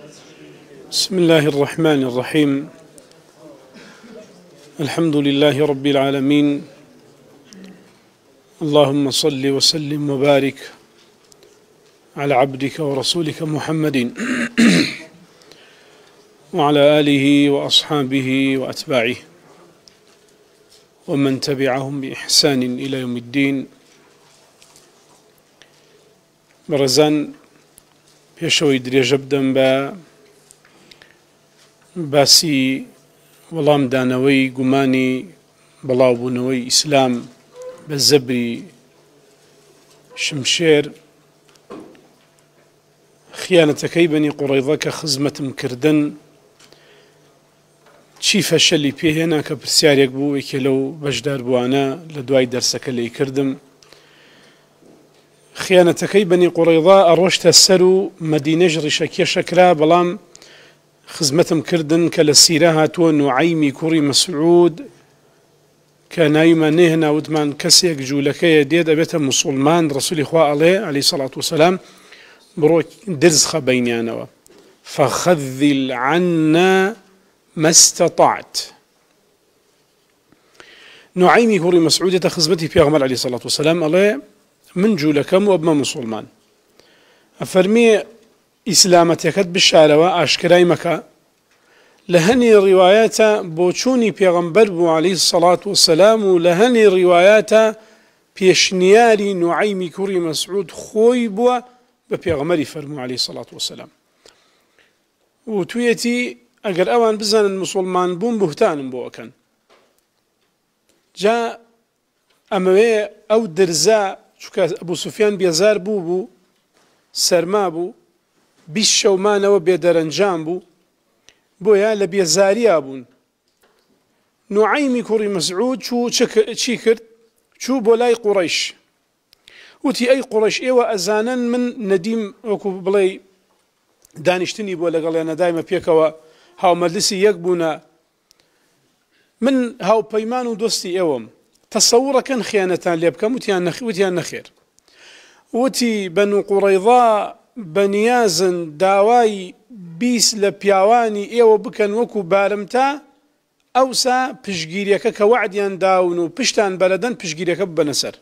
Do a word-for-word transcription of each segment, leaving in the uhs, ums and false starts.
بسم الله الرحمن الرحيم. الحمد لله رب العالمين. اللهم صل وسلم وبارك على عبدك ورسولك محمد وعلى آله وأصحابه وأتباعه ومن تبعهم بإحسان إلى يوم الدين. برزان پێشەوەی درێژە بدەم بە باسی وەڵامدانەوەی گومانی بەڵاوبوونەوەی ئیسلام بە زەبری شمشێر، خیانەتەکەی بەنی قوڕەیضە کە خزمەتم کردن، چی فەشەلی پێهێنا کە پرسیارێک بوو یەکێ لەو بەشدار بووانە لە دوای دەرسەکە لێی کردم. خیانەتەکەی بەنی قوڕەیضە ئەڕۆشتە سەر و مەدینەش ڕیشەکێشەکرا، بەڵام خزمەتم کردن کە لە سیرە هاتووە نوعەیمی کوڕی مەسعود کە ناویمان نێهێنا، وتمان کەسێک جوولەکەیە دێت ئەبێتە موسڵمان، ڕەسوولی خوا ئەڵێ عەلەیهی سەڵات وسەلام بڕۆ درز خە بەینیانەوە، فەخەذل عەنە مە ستەطەعت. نوعەیمی کوڕی مەسعودێتە خزمەتی پێغەمبەر عەلەیهی سەڵات وسەلام ئەڵێ من جوولەکەم و ئەبمە موسڵمان، ئەفەرمێ ئیسلامەتەکەت بشارەوە، ئاشکرای مەکە. لە هەنی ڕیوایەتە بۆ چوونی پێغەمبەر بوو عەلەیهی سەڵات وسەلام و لە هەنی ڕیوایەتە پێشنیاری نوعەیمی کوڕی مەسعود خۆی بووە بە پێغەمبەری فەرموو عەلەیهی سەڵات وسەلام. و توێتی ئەگەر ئەوان بزانن موسڵمان بوون بوهتانم بۆ ئەکەن. جا ئەمەوێ ئەو درزە چونکە ئەبوو سوفیان بێزار بوو بوو، سەرما بوو، بیست شەومانەوە بێدەرەنجام بوو، بۆیە لە بێزاریە بوون. نوعەیمی کوڕی مەسعود چوو چی کرد؟ چوو بۆ لای قوڕەیش، وتی ئەی قوڕەیش، ئێوە ئەزانن من نەدیم وەکو بڵێ دانیشتنی بۆ لەگەڵیانە دایمە پێکەوە هاومەجلیسی یەک بوونە، من هاوپەیمان و دۆستی ئێوەم، تەسەوڕەکەن خیانەتان لێ بکەم؟ وتیان نەخێر. وتی بەنو قوڕەیضە بەنیازن داوای بیست لە پیاوانی ئێوە بکەن وەکو بارمتا، ئەوسا پشگیریەکە کە وعدیان داون و پشتان بەلەدەن پشگیریەکە ببەنە سەر.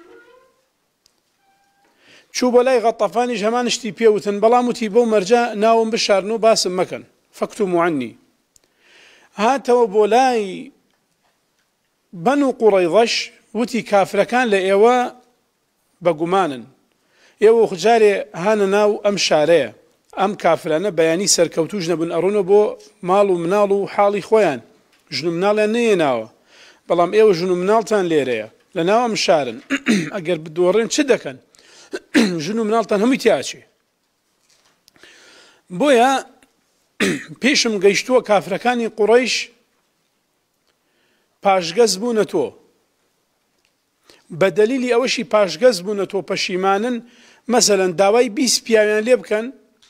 چوو بە لای غەطەفانیش هەمان شتی پێوتن، بەڵام وتی بەو مەرجە ناوم بشارن و باسم مەکەن، فەکتوموا عنی. هاتەوە بۆ لای بەنو قوڕەیضەش، وتی کافرەکان لە ئێوە بەگومانن، ئێوە خجارێ هانە ناو ئەم شارەیە، ئەم کافرانە بەیانی سەرکەوتوش نەبوون، ئەڕۆنە بۆ ماڵ و مناڵ و حاڵی خۆیان، ژن و مناڵیان نەیەناوە، بەڵام ئێوە ژن و مناڵتان لێرەیە لە ناو ئەم شارن، ئەگەر بدۆڕێن چ دەکەن؟ ژن و مناڵتان هەمووی تیاچێ. بۆیە پێشم گەیشتووە کافرەکانی قوڕەیش پاشگەز بوونە تۆ، بە دەلیلی ئەوەشی پاشگەز بوونە تۆ پەشیمانن، مەسەلەن داوای بیست پیاویان لێ بکەن،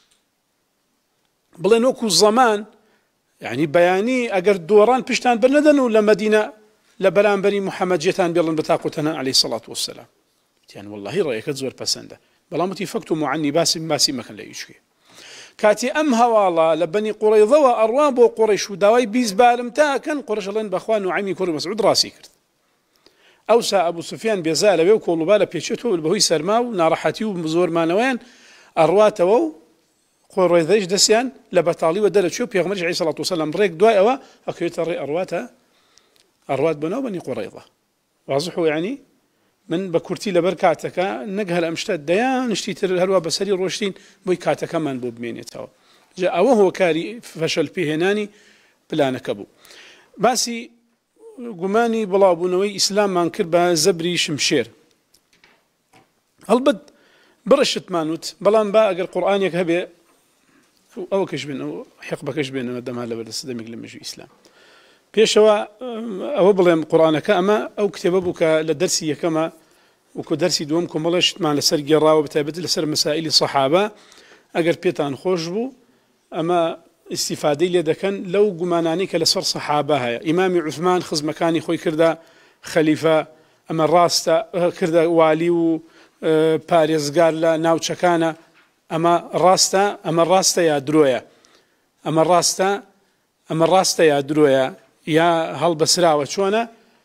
بڵێن وەکو زەمان، یعنی بەیانی ئەگەر دۆڕان پشتان بەرنەدەن و لە مەدینە لە بەرامبەری موحەممەد جێتان بێڵن بە تاقوتەنە عەلەیهی سەڵات وسەلام. وتیان وەڵڵاهی ڕێیەکەت زۆر پەسەندە، بەڵام وتی فەکتوموا عنی، باسی باسی مەکەن لە هیچ شتێ. کاتی ئەم هەواڵە لە بەنی قوڕەیضەوە ئەڕوا بۆ قوڕەیش و داوای بیست بارم تاکەن، قوڕەیش ئەڵێن بەخوا نوعەیمی کوڕی مەسعود ڕاستی کرد. ئەوسا ئەبوو سوفیان بێزار لەوێ و کۆڵوبا لە پێچێتەوە بەهۆی سەرما و ناڕەحەتی و زۆرمانەوەیان ئەڕواتەوە و قوڕەیضەیش دەستیان لە بەتاڵیوە دەرەچوێ و پێغەمبەریش عەلەیهی سەڵات وسەلام ڕێک دوای ئەوە ئەکەوێتە ڕێ ئەڕواتە ئەڕوات بەناو بەنی قوڕەیضە. واضح و یعنی من بە کورتی لەبەر کاتەکە نەک هەر ئەم شتە دەیان شتی تر هەروە بەسەری ڕۆشتین بۆی کاتەکەمان بۆ بمێنێتەوە. جا ئەوە هۆکاری فەشەل پێهێنانی پلانەکە بوو. باسی گومانی بڵاوبوونەوەی ئیسلاممان کرد بە زەبری شمشێر. هەڵبەت بڕشتمان وت، بەڵام با ئەگەر قورئانێک هەبێ ئەوە کەش بێن، ئەو حیقبەکەش بێنەوە دەما لە بەردەستدەمێک لە مێژووی ئیسلام. پێشەوە ئەوە بڵێم قورئانەکە ئەمە ئەو کتێبە بوو کە لە دەرسی یەکەمە وەکو دەرسی دووەم کۆمەڵەشتمان لەسەر گێڕاوە، بەتایبەت لەسەر مەسائیلی سەحابە. ئەگەر پێتان خۆش بوو ئەمە استیفادەی لێ دەکەن لەو گومانانی کە لەسەر سەحابە هەیە. ئیمامی عوثمان خزمەکانی خۆی کردە خەلیفە، ئەمە ڕاستە، کردە والی و پارێزگار لە ناوچەکانە، ئەمە ڕاستە، ئەمە ڕاستە یا درۆیە؟ ئەمە ڕاستە ئەمە ڕاستە یا درۆیە یا هەڵبەسراوە چۆنە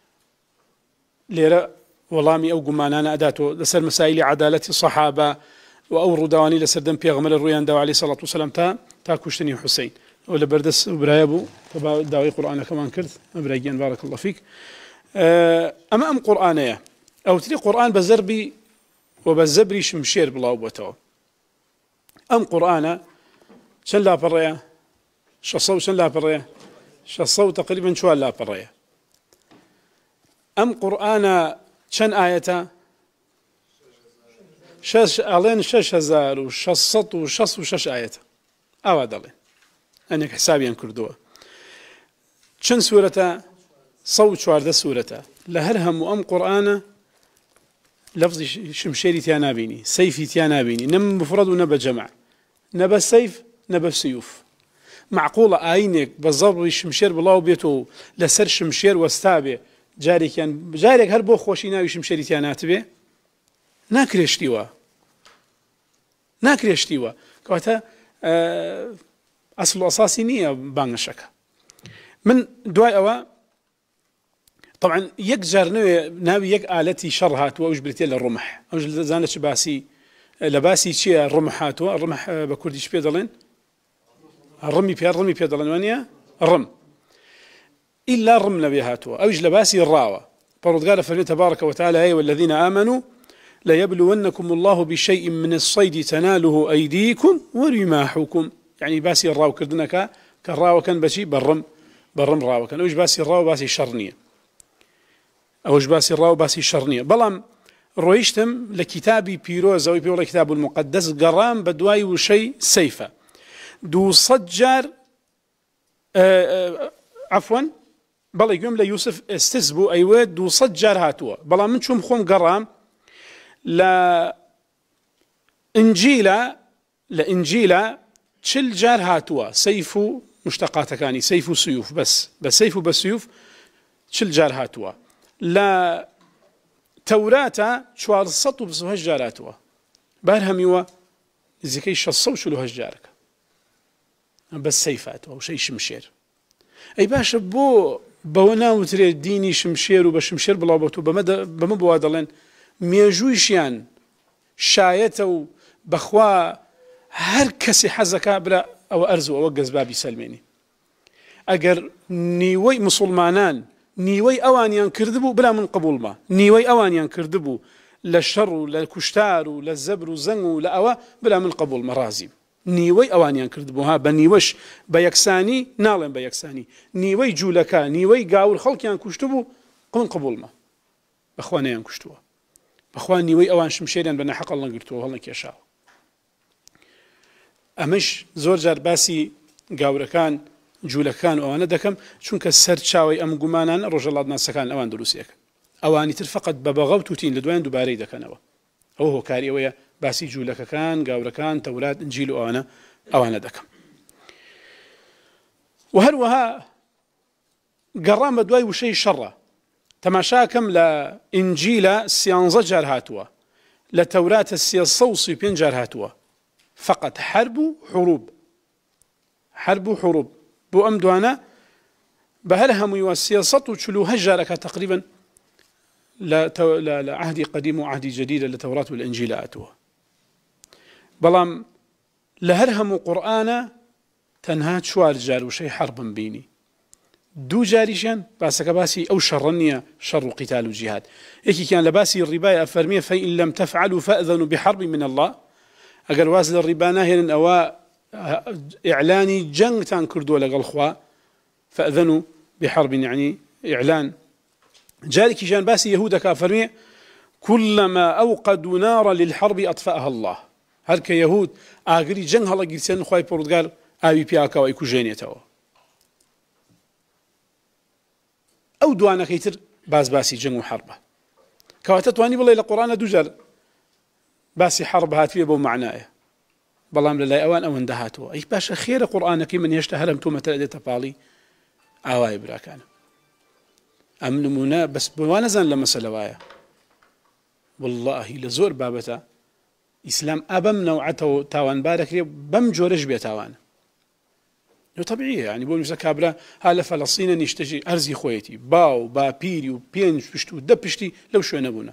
لێرە وەڵامی ئەو گومانانە ئەداتەوە لەسەر مەسائیلی عەدالەتی سەحابە و ئەو ڕووداوانی لەسەر دەم پێغەمبەر ڕوویانداوە عەلەیهی سەڵات وسەلام تا تا کوشتنی حوسەین ئەو لە بەردەست برایە بوو کە داوای قورئانەکەمان کرد ئەبرای گیان بارەک الله فیک ئەمە ئەم قورئانەیە ئەوتری قورئان بە زەربی و بە زەبری شمشێر بڵاو بووەتەوە ئەم قورئانە چەند لاپەڕەیە شەش سەد و چەند لاپەڕەیە شەش سەد و تەقریبەن چوار لاپەڕەیە ئەم قورئانە چەند ئایەتە شەش ئەڵێن شەش هەزار و شەش سەد و شەست و شەش ئایەتە ئاوا دەڵێن ئەنێک حسابیان کردووە چەند سوورەتە سەد و چواردە سوورەتە لە هەر هەموو ئەم قورئانە لەفزی شمشێری تیا نابینی سەیفی تیا نابینی نە مفرەد و نە بە جەمع نە بە سەیف نە بە سیوف معقوڵە ئاینێک بە زەبری شمشێر بڵاو بێتەوە لەسەر شمشێر وەستا بێ جارێکیان جارێک هەر بۆ خۆشی ناوی شمشێری تیا ناتبێ ناکرێشتیوە ناکرێشتیوە کەواتە ئەسڵ و ئەساسی نییە بانگەشەکە من دوای ئەوە طبعا یەک جار نوێ ناوی یەک ئالەتی شەڕ هاتووە ئەوش بریتێ لە ڕمح ئەوش زانە چ باسی لە باسی چییە ڕمح هاتووە ڕمح بە کوردیش پێ دەڵێن ڕمی پێ ڕمی پێ دەڵێن وانە ڕم إلا ڕم لەوێ هاتووە ئەوش لە باسی ڕاوە پەروەردگار فەرمێ تبارك وتعالى يا أيها الذين آمنوا ليبلونكم الله بشيء من الصيد تناله أيديكم ورماحكم يعني باسي الراو كردنك كالراو كان بشي برم برم راو كان أوش باسي الراو باسي شرنية أوش باسي الراو باسي شرنية بلام رويشتم لكتابي بيروز أو بيقول كتاب المقدس قرام بدواي وشي سيفة دو صجر آآ آآ عفوا بەڵێ گوێم لە یوسف ئێستس بوو ئەیوێ دووسەد جار هاتووە بەڵام من چوم خۆم گەڕام لە ئینجیلە لە ئینجیلە چل جار هاتووە سەیف و مشتەقاتەکانی سەیف و سیوف بەس بە سەیف و بە سیوف چل جار هاتووە لە تەوراتە چوار سەد و بیست و هەشت جار هاتووە بار هەمیوە نزیکەی شەش سەد و چل و هەشت جارەکە بە سەیف هاتووە وشەی شمشێر ئەی باشە بۆ بەوە ناوترێت دینی شمشێر و بە شمشێر بڵاوبەتەوە بەمە بۆوا دەڵێن مێژوویشیان شایەتە و بەخوا هەر کەسی حەزەکە برا ئەوە ئەرز و ئەوە گەزبابی سەلمێنی ئەگەر نیوەی موسڵمانان نیوەی ئەوانیان کردبوو برا من قبوڵمە نیوەی ئەوانیان کردبوو لە شەڕ و لە کوشتار و لە زەبر و زەنگ و لە ئەوە برا من قبوڵمە ڕازیم نیوەی ئەوانیان کردبوو ها بە نیوەش بە یەکسانی ناڵێن بە یەکسانی نیوەی جوولەکە نیوەی گاور خەڵکیان کوشتبوو قن قبوڵمە بەخوا نەیان کوشتووە بەخوا نیوەی ئەوان شمشێریان بە نەحەق هەڵنەگرتووە هەڵنەکێشاوە ئەمەش زۆر جار باسی گاورەکان جوولەکان و ئەوانە دەکەم چونکە سەرچاوی ئەم گومانان ڕۆژەڵات ناسەکان ئەوان دروستیەکە ئەوانی تر فقط بە بەغە و توتین لە دوایان دووبارەی دەکەنەوە ئەوە هۆکاری ئەوەیە باسی جوولەکەکان گاورەکان تەورات ئنجیل و ئەوانە ئەوانە دەکەم و هەروەها گەڕام بە دوای وشەی شەڕە تەماشاکەم لە ئینجیلە سیانزە جار هاتووە لە تەوراتە سێسە و سی و پێنج جار هاتووە فقط حرب و حروب حرب و حروب بۆ ئەم دوانە بە هەر هەموویوە سێسەد و چل و هەشت جارەکە تقریبا لە عهدی قدیم و عهدی جدیدە لە تەورات و لە ئینجیلە هاتووە بەڵام لە هەر هەموو قورئانە تەنها چوار جار وشەی حربم بینی دوو جاریشیان باسەکە باسی ئەو شەڕە نییە شەڕ و قیتال و جیهاد یەکێکیان لە باسی ڕیبای ئەفەرمێ فەئین لەم تەفعەلوا فەئذەنوا بحەرب من الله ئەگەر واز لە ڕیبا ناهێنن ئەوە ئیعلانی جەنگتان کردووە لەگەڵ خوا فەئذەنوا بحەرب یعنی ئیعلان جارێکیشیان باسی یەهودەکە فەرمێ كلما أوقدوا نارا للحرب أطفأها الله هەر کە یەهود ئاگری جەنگ هەڵەگیرسێن خوای پەروەردگار ئاوی پیاکەوە ئەیکوژێنێتەوە ئەو دوانەکەی تر باز باسی جەنگ و حەربە کەواتە توانی بڵێ لە قورئانە دووجار باسی حەرب هاتوویە بەو معنایە بەڵام لەلای ئەوان ئەوەندە هاتووە ئەی باشە خێرە قورئانەکەی من هێشتا هەرم تۆمەتە دێتە پاڵی ئاوای براکانم ئەم نمونە بەس بۆوا نەزان لە مەسەلەوایە واللهی لە زۆر بابەتە ئیسلام ئەبەم نەوعەتەوە تاوانبارەکرێ بەم جۆرەش بێ تاوانە طبيعية يعني بقول مثلا كابرا هلا فلسطين نشتجي أرزي خويتي باو با بيري وبين بشتو دبشتي لو شو نبونا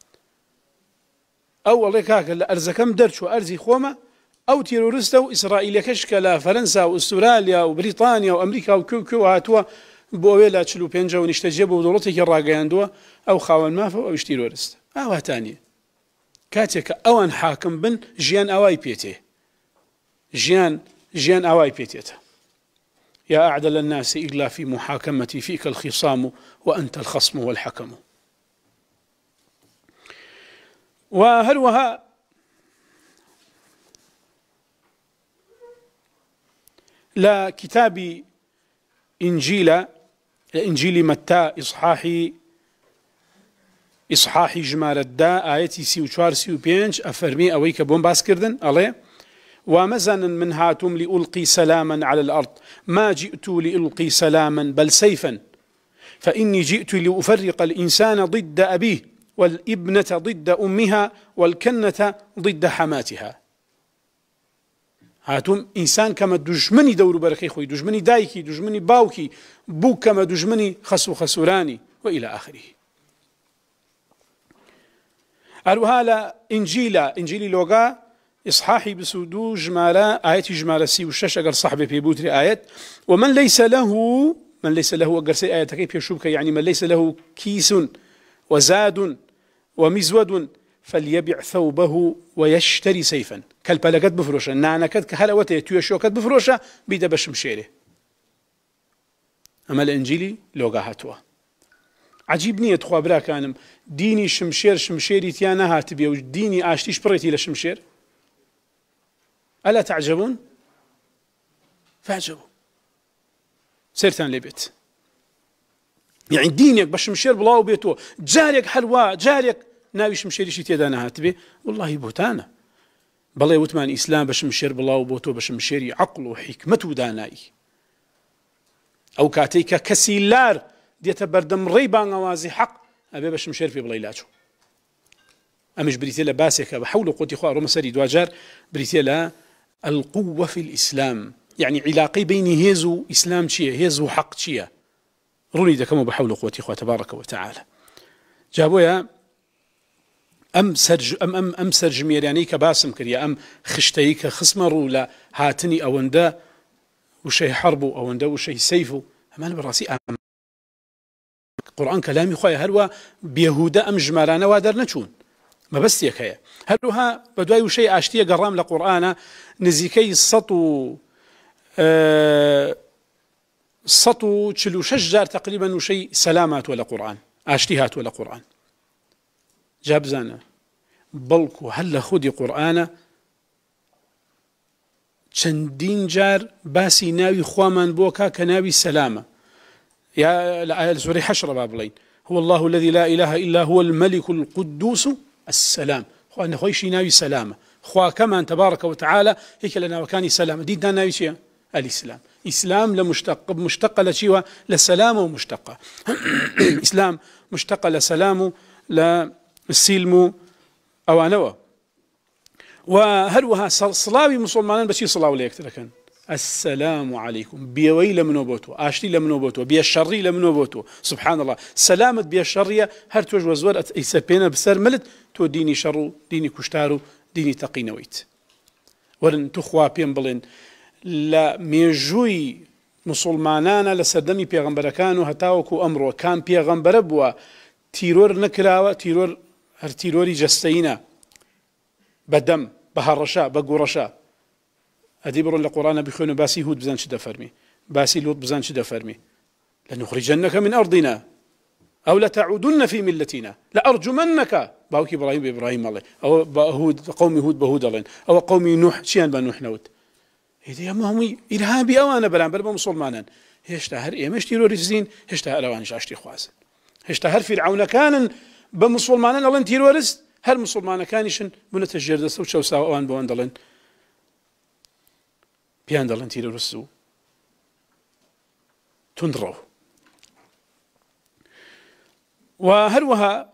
أو والله كاك الأرز كم درش وأرزي خوما أو تيرورستا وإسرائيل كشكلا فرنسا وأستراليا وبريطانيا وأمريكا وكو كو هاتوا بويلا تشلو بينجا ونشتجيبوا ودولتك الراقياندوا أو خاون مافو أو يشتيرورست أو هاتاني كاتيك أوان حاكم بن جيان أواي بيتي جيان جيان أواي بيتيته يا أعدل الناس إلا في محاكمتي فيك الخصام وأنت الخصم والحكم. وهروها لا كتاب إنجيل إنجيل متى إصحاحي إصحاحي جمال الداء آياتي سيو شوار سيو بينج أفرمي أويك بوم باس كردن عليه ومزنا من هاتم لألقي سلاما على الأرض ما جئت لألقي سلاما بل سيفا فإني جئت لأفرق الإنسان ضد أبيه والابنة ضد أمها والكنة ضد حماتها. هاتم إنسان كما دجمني دور بركي خوي دجمني دايكي دجمني باوكي بوك كما دجمني خسو خسوراني وإلى آخره. أروها لا إنجيلا إنجيلي لوغا إصحاحي بسودو جمالة آياتي جمالة سي وشش أقر صحبه في بوتري آيات ومن ليس له من ليس له أقر سي آيات كيف يشوبك يعني من ليس له كيس وزاد ومزود فليبع ثوبه ويشتري سيفا كالبلقات بفروشة نعنكت كهلوته تيوشوكت بفروشة بيدا بشمشيره. أما الإنجيلي لوغا هاتوا عجيبني يتخوا برا كانم ديني شمشير شمشيري تيانا هاتبيا وديني آشتيش بريتي لشمشير ألا تعجبون؟ فاعجبوا سيرتان لبيت يعني دينك بشمشير بلاو بيتو جاريك حلوة جاريك ناوي شمشيري شي تيدانا هاتبي والله بوتانا بلا وتمان إسلام بشمشير بلاو بوتو بشمشيري عقل وحكمة داناي أو كاتيك كسيلار ديتا بردم ريبان غوازي حق أبي بشمشير في بلايلاتو أمش بريتيلا باسك بحول قوتي خواه روما سري دواجار بريتيلا القوة في الإسلام يعني علاقي بين هيزو إسلام شيء هيزو حق شيء روني دا كما بحول قوتي خواه تبارك وتعالى جابويا أم سرج أم أم أم سرج ميراني كباسم كريا أم خشتيك خصم رولا هاتني أوندا وشي حربو أوندا وشي سيفو أمان براسي أم القرآن كلامي خواه هلوا بيهودا أم جمالانا وادر نشون ما بس يكيا هلوها بدواي وشي آشتية قرام لقرآن نزيكي السطو أه السطو تشلو شجار تقريبا وشي سلامات ولا قرآن آشتيهات ولا قرآن جاب زانا بلكو هل خودي قرآن چندين جار باسي ناوي خوامان بوكا كناوي سلامة يا الآية سورة حشر بابلين هو الله الذي لا إله إلا هو الملك القدوس السلام خو أن خويشي ناوي سلامة خوا كمان تبارك وتعالى هيك لنا وكاني سلامة ديدنا ناوي شيء الإسلام إسلام لمشتق مشتقة لشيوة لسلام ومشتقة إسلام مشتقة لسلام للسلم أو أنوا وهلوها صلاوي مسلمان بشي صلاو ليك تركن السلام عليكم بيوي لمنوبوتو آشتي لمنوبوتو بيا الشري لمنوبوتو سبحان الله سلامة بيا الشرية هر توج وزور يسبينا بسر ملت تو ديني شرو ديني كشتارو ديني تقينويت ورن تخوا بين بلين لا ميجوي مسلمانانا لسردمي بيغمبركانو هتاوكو أمرو كان بيغمبر بوا تيرور نكراوة تيرور هر تيروري جستينا بدم بهرشا بقورشا هدي برون القرآن بخيون باسي هود بزان شدا فرمي باسي لوط بزان شدا فرمي لنخرجنك من أرضنا أو لتعودن في ملتنا لأرجمنك باوك إبراهيم بإبراهيم الله أو هود قوم هود بهود الله أو قوم نوح شيان بنوح نوت هذا يا مهمي إرهابي أو أنا بلان بلبا مسلمانا هشتا هر إيه مش تيروريزين هشتا هر أوانش عشتي خوازن هشتا هر فرعون كان بمسلمانا الله تيروريز هر مسلمانا كانشن بنتجرد دستو شو ساو أوان بوان دلن بيان دلن تيرورسو تندرو وهروها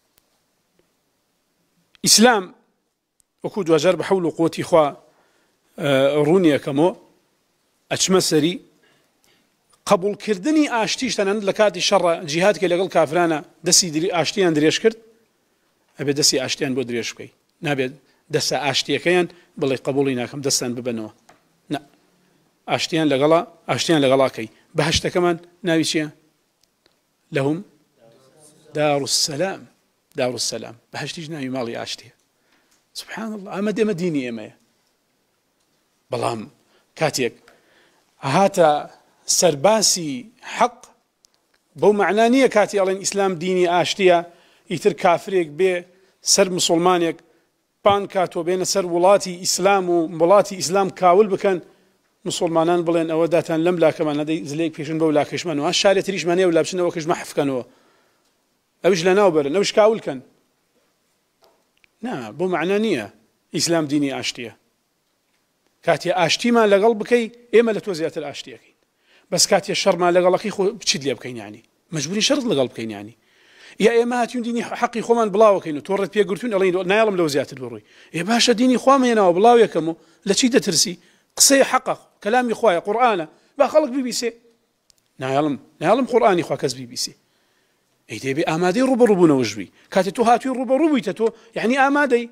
إسلام وكود وجر بحول قوتي خوا ڕوونیەکەمەوە ئەچمە سەری قبولکردنی ئاشتیش تەنانەت لە کاتی شەڕە جیهاد کە لەگەڵ کافرانە دەستی ئاشتیان درێژ کرد ئەبێت دەستی ئاشتیان بۆ درێژ بکەی نابێت دەستە ئاشتیەکەیان بڵێ قبوڵی ناکەم دەستان ببنەوە نە ئاشتیان لەگەڵا ئاشتیان لەگەڵاکەی بەهشتەکەمان ناوی چییە لەهم دار السلام دار السلام بەهشتیش ناوی ماڵی ئاشتیە سبحان الله ئەمە دێمە دینی ئێمەیە بەڵام کاتێک هاتە سەرباسی حەق بەو معنە نییە کاتی ئەڵێن ئیسلام دینی ئاشتیە ئیتر کافرێک بێ سەر مسلمانێک پان کاتۆ بێنە سەر وڵاتی ئیسلام و وڵاتی ئیسلام کاول بکەن مسلمانان بڵێن ئەوە داتان لەم لاکەمان نەدەی زلێک پێشن بەو لاکەشمانەوە شارێ تریشمانەیە و لا بچنەوە کەژمە حەفکەنەوە ئەوش لە ناو بەرن ئەوش کاولکەن نا بۆ معنە نییە ئیسلام دینی ئاشتیە کاتی ئاشتیمان لەگەڵ بکەی ئێمە لە تۆ زیاتر ئاشتیەکەین بەس کاتی شەڕمان لەگەڵەکەی خۆ بچیت لێ بکەین ینی مەجبوری شەرت لەگەڵ بکەین ینی یا ئێمە هاتیون دینی حەقی خۆمان بڵاوەکەین و تۆڕێت پێگرتوون ئەڵێن نایڵم لەو زیاتر بڕۆی ئێ باشە دینی خۆمەیەنەوە بڵاوێکەم و لە چی دەترسی قسەی حەقە کەلامی خوایە قورئانە با خەڵک بیبیسێ نایڵم نایڵم قورئانی خوا کەس بیبیسێ ئەی دەبێ ئامادەی ڕوبەڕووبوونەوە ژوی کاتێ تۆ هاتووی ڕوبەڕوو بوویتە تۆ یعنی ئامادەی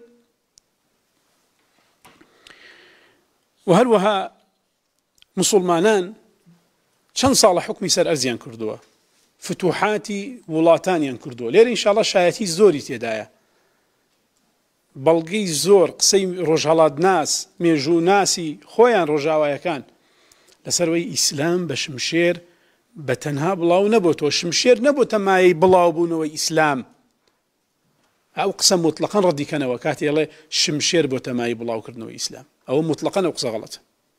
و هەروەها مسلمانان چەند ساڵە حکمی سەر ئەرزیان کردووە فتوحاتی وڵاتانیان کردووە لێرە ئینشاڵڵا شایەتی زۆری تێدایە بەڵگەی زۆر قسەی ڕۆژهەڵات ناس مێژوو ناسی خۆیان ڕۆژاوایەکان لەسەرەوەی ئیسلام بە شمشێر بە تەنها بڵاو نەبووەوە شمشێر نەبووتە مایەی بڵاو بوونەوەی ئیسلام ئەو قسە مطلقاً ڕەدیکەنەوە کاتی ئەڵێ شمشێر بۆتە مایەی بڵاوکردنەوەی ئیسلام ئەوە مطلقاً ئەو قسە غەڵەتە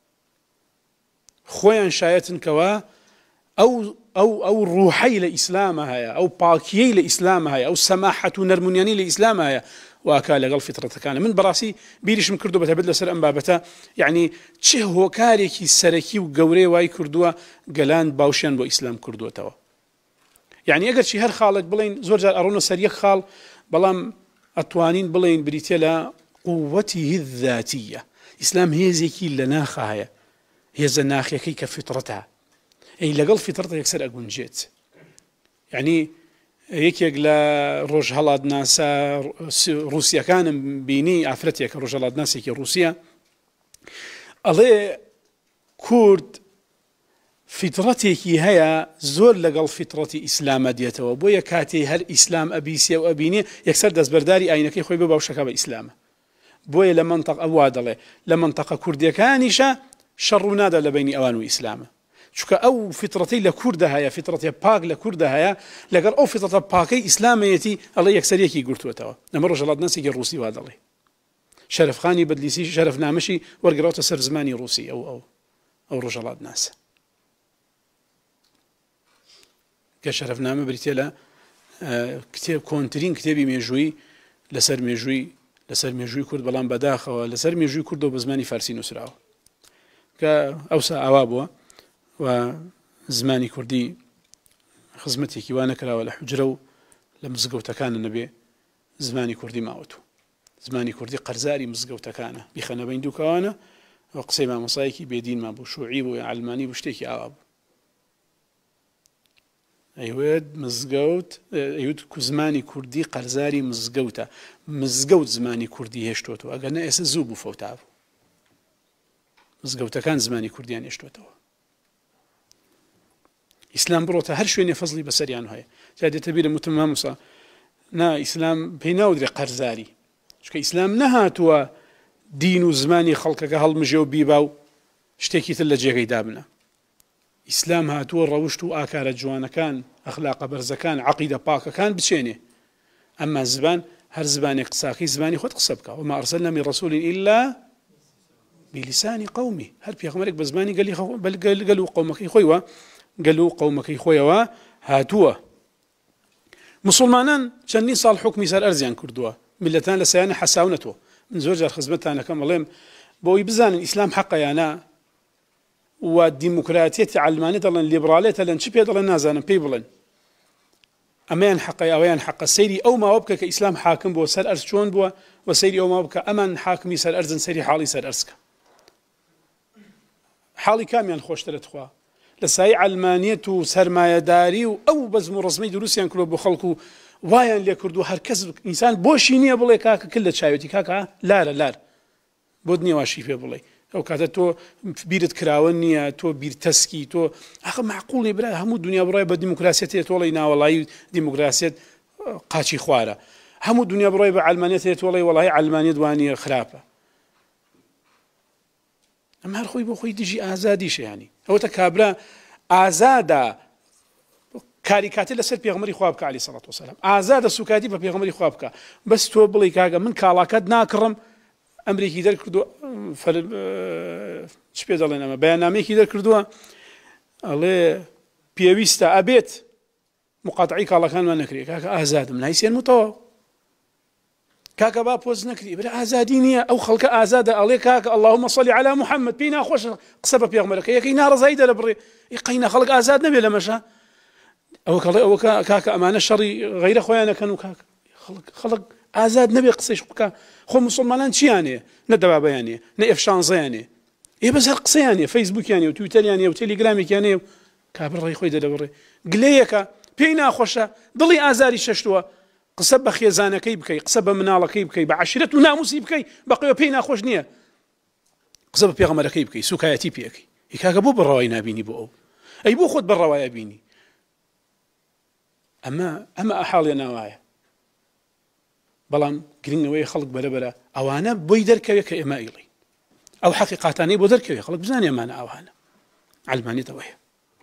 خۆیان شایەتن کەوە ئەو ئەو ئەو ڕوحەی لە ئیسلامە هەیە ئەو پاکیەی لە ئیسلامە هەیە ئەو سەماحەت و نەرمونیانی لە ئیسلامە هەیە واکا لەگەڵ فیترەتەکانە من بەڕاستی بیریشم کردو بەتەبێت لەسەر ئەم بابەتە یعنی چه هۆکارێکی سەرەکی و گەورەی وای کردووە گەلاند باوشیان بۆ ئیسلام کردووەتەوە یعنی ئەگەر چی هەر خاڵێک بڵین زۆر جار ئەڕۆنە سەر یەک خاڵ بەڵام ئەتوانین بڵین بریتە لە قووەتیه الذاتیە ئیسلام هێزێکی لە ناخە هەیە هێزە ناخیەکەی کە فیترەتە ئەی لەگەڵ فیترەتە یەکسەر ئەگونجێت یعنی یەکێک لە ڕۆژهەڵات ناسا ڕووسیەکانم بینی ئافرەتێکە ڕۆژهەڵات ناسێکی ڕووسیا ئەڵێ کورد فیترەتێکی هەیە زۆر لەگەڵ فیترەتی ئیسلامە دێتەوە بۆیە کاتێ هەر ئیسلام ئەبیسێ و ئەبینێ یەکسەر دەستبەرداری ئاینەکەی خۆی بە باوشەکە بە ئیسلامە بۆیە لە منتەق ئەوا دەڵێ لە منتەقە کوردیەکانیشە شەڕ و نادا لە بینی ئەوان و ئیسلامە چونکە ئەو فیترەتەی لە کووردە هەیە فیترەتێ پاک لە کووردە هەیە لەگەڵ ئەو فیترەتە پاکەی ئیسلامەیەتی ئەڵێ یەکسەرێکی گرتووەتەوە ئەمە ڕۆژهەڵات ناسێکی ڕووسی وا دەڵێ شەرەفخانی بەدلیسی شەرەفنامەشی وەرگراوتە سەر زمانی ڕووسی ئەو ئەو ئەو ڕۆژهەڵات ناسە کە شەرەفنامە بریتێ لە کتێب کۆنترین کتێبی مێژووی لەسەر مێژووی لەسەر مێژووی کورد بەڵام بەداخەوە لەسەر مێژووی کوردەوە بە زمانی فارسی نووسراوە کە ئەوسا ئاوا بووە و زمانی کوردی خزمەتێکی وا نەکراوە لە حوجرە و لە مزگەوتەکانە نەبێ زمانی کوردی ماوەتوە زمانی کوردی قەرزاری مزگەوتەکانە بیخەنە بین دووکەوانە و قسەی مامۆسایەکی بێدینمان بوو شوعی بوو عەلمانی بوو شتێکی ئاوا بوو ئەیوێت مزگەوت ئەیوت زمانی کوردی قەرزاری مزگەوتە مزگەوت زمانی کوردی هێشتوتەوە ئەگەر نە ئێستا زوو بوو فەوتا بوو مزگەوتەکان زمانی کوردیان هێشتوتەوە ئیسلام بڕۆتە هەر شوێنێ فەزلی بەسەریان هەیە جا دێتە بیرە وتم مامۆسا نا ئیسلام پێی ناودرێ قەرزاری چونکە ئیسلام نەهاتووە دین و زمانی خەڵکەکە هەڵمژێ و بیبا و شتێکی تر لە جێگەی دابنە ئیسلام هاتووە ڕەوشت و ئاکارە جوانەکان ئەخلاقە بەرزەکان عەقیدە پاکەکان بچێنێ ئەمما زبان هەر زبانێک قساکەی زبانی خۆت قسە بکە وما ئەرسەلنا من ڕەسوول ئیلا بلیسانی قەومی هەر پێغەمبەرێک بە زمانی گەل و قەومەکەی خۆیەوە گەل و قەومەکەی خۆیەوە هاتووە مسلمانان چەندین ساڵ حکمی سەر ئەرزیان کردووە میلەتان لە سەیانە حەساونەتەوە من زۆر جار خزمەتتان دەکەم بەڵێم بۆی بزانن ئیسلام حەقە یانە و دیموکراتیەتی عەلمانی دەڵێن لیبراڵێتە لەن چی پێ دەڵێن نازانم پێی بڵێن ئەمەیان حەقە ئەوەیان حەقە سەیری ئەو ماوە بکە کە ئیسلام حاکم بووە سەر ئەرز چۆن بووە و سەیری ئەو ماوە بکە ئەمان حاکمی سەر ئەرزن سەیری حاڵی سەر ئەرزکە حاڵی کامیان خۆشترت خوا لە سای علمانیەت و سەرمایەداری و ئەو بەزم و ڕزمەی دروستیان کردو بۆ خەڵکو و وایان لێ کردو هەر کەس ئینسان بۆشی نییە بڵێ کاکە کل لە چاوێتی کاکە لارە لار بۆ نیێواشی پێ بڵێ ئەو کاتە تۆ بیرت کراوە نییە تۆ بیرتەسکی تۆ ئاخە معقوڵی برا هەموو دنیا بڕای بە دیموکراسیەت تۆڵی ناوەڵایی دیموکراسیەت قاچی خوارە هەموو دنیا بڕای بە علمانیەت تۆڵی وڵای علمانیت وانە خراپە ئەم هەر خۆی بۆ خۆی دژی ئازادیشە ینی ئەوەتە کابرا ئازادە کاریکاتی لەسەر پێغمبەری خوا بکە عەلەیهی سەڵات وەسەلام ئازادە سوکاتی بە پێغمبەری خوا بکە بەس تۆ بڵێ کاگە من کاڵاکەت ناکڕم ئەمریکی دەرکردو چ پێ دەڵێن ئەمە بەیاننامەیەکی دەرکردووە ئەڵێ پێویستە ئەبێت مقاتعی کاڵەکانمان نەکرێت کاکە ئازادم نایسێنمەوە کاکە با پۆز نەکری برا ئازادی نییە ئەو خەڵکە ئازادە ئەڵێ کاکە اللهم صل على محمد پێی ناخۆشە قسە بە پێغمبەرەکە یەکەی ناڕزایی دەرە بڕێ قەینە خەڵک ئازاد نەبێ لە مەشە ئەوە کەڵێ ئەوە کاکە ئەمانە شەڕی غەیرە خۆیانەکەن و کاکە خەڵک ئازاد نەبێ قسەیش بکە خۆ موسڵمانان چیانێ نە دەبابەیانێ نە ئێف شانزەیانێ ئێ بەس هەر قسەیانێ فەیسبووکیانێ و تویتەریانێ و تەلیگرامێکیانێ و کابر ڕێی خۆی دەدەبڕێ گلەیەکە پێی ناخۆشە دڵی ئازاری شەشتووە قسە بە خێزانەکەی بکەی قسە بە مناڵەکەی بکەی بە عەشیرەت و ناموسی بکەی بەقەوە پێی ناخۆش نییە قسە بە پێغەمبەرەکەی بکەی سوکایەتی پێکەی ئی کاکە بۆ بەڕەوای نابینی بۆ ئەو ئەی بۆ خۆت بەڕەوایە بینی ئەمە ئەمە ئەحاڵێ ناوایە بەڵام گرنگەوەی خەڵک بەرەبەرە ئەوانە بۆی دەرکەوێت کە ئێمە ئیڵی ئەو حەقیقاتانەی بۆ دەرکەوێت خەڵک بزانێ ئەمانە ئەوانە علمانیەتەوەیە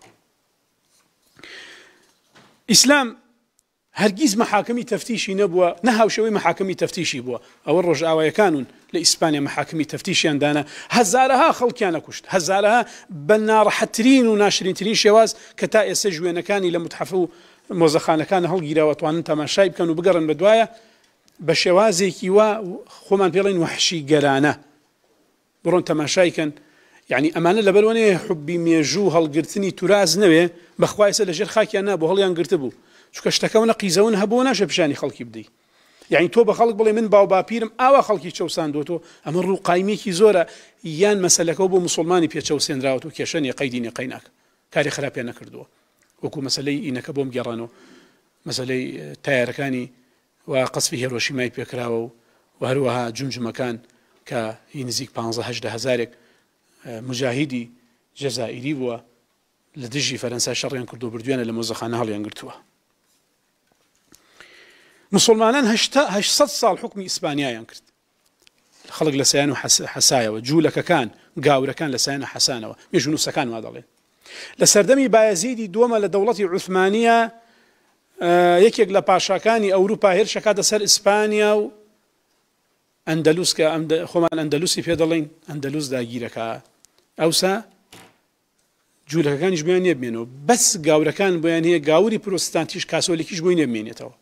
ئیسلام هەرگیز محاکمی تەفتیشی نەبووە نەهاوشەوەی محاکمی تەفتیشی بووە ئەوە ڕۆژئاوایەکانون لە ئیسپانیا محاکمی تەفتیشیان دانا هەزارەها خەڵکیان نەکوشت هەزارەها بە ناڕەحەتترین و ناشرینترین شێواز کە تا ئێستا ژوێنەکانی لە متحەف و مۆزەخانەکان هەڵگیراوە توانن تەماشای بکەن و بگەڕن بە دوایە بە شێوازێکی وا خۆمان پێڵێن وحشی گەرانە بڕۆن تەماشایکەن یعنی ئەمانە لەبەرەوەنێ حوبی مێژوو هەڵگرتنی توراز نەوێ بەخوایسە لەژێر خاکیان نا بۆ هەڵیان گرتە بوو چکە شتەکەونە قیزەون هەبوو ناشە پیشانی خەڵکی بدەی یعنی تۆ بە خەڵک بڵێ من باو باپیرم ئاوا خەڵکی چەوساندۆتۆ ئەمە ڕوو قایمێکی زۆرە یان مەسەلەکە بۆ مسلمانی پێچەوسێنراوەت و کێشەنی قەیدی نێ قەیناک کاری خراپیان نەکردووە وەکو مەسەلەی ئینەکە بۆم گێڕانەوە مەسەلەی تایارەکانی و قەسفی هێرۆشیمای پێکراوە و و هەروەها جومجمەکان کە هی نزیک پانزە هەژدە هەزارێک مجاهیدی جەزائیری بووە لە دژی فەرەنسا شەڕیان کردو بردویانە لە مۆزەخانە هەڵیان گرتووە مسلمانان هەشت ساڵ حکمی ئیسپانیایان کرد خەڵک لە سەیان و حەسایەوە جوولەکەکان گاورەکان لە سەیان و حەسانەوە مێژونوسەکان وا دەڵێن لە سەردەمی بایەزیدی دووەمە لە دەوڵەتی عوثمانیە یەکێک لە پاشاکانی ئەوروپا هێرشەکاتە سەر ئیسپانیا و ئەندەلوس کە خۆمان ئەندەلوسی پێ دەڵێن ئەندەلوس داگیرەکە ئەوسا جوولەکەکانیش بۆیان نێبمێنەوە بەس گاورەکان بۆیان هەیە گاوری پرۆتستانتیش کاسۆلیکیش بۆی نێبمێنێتەوە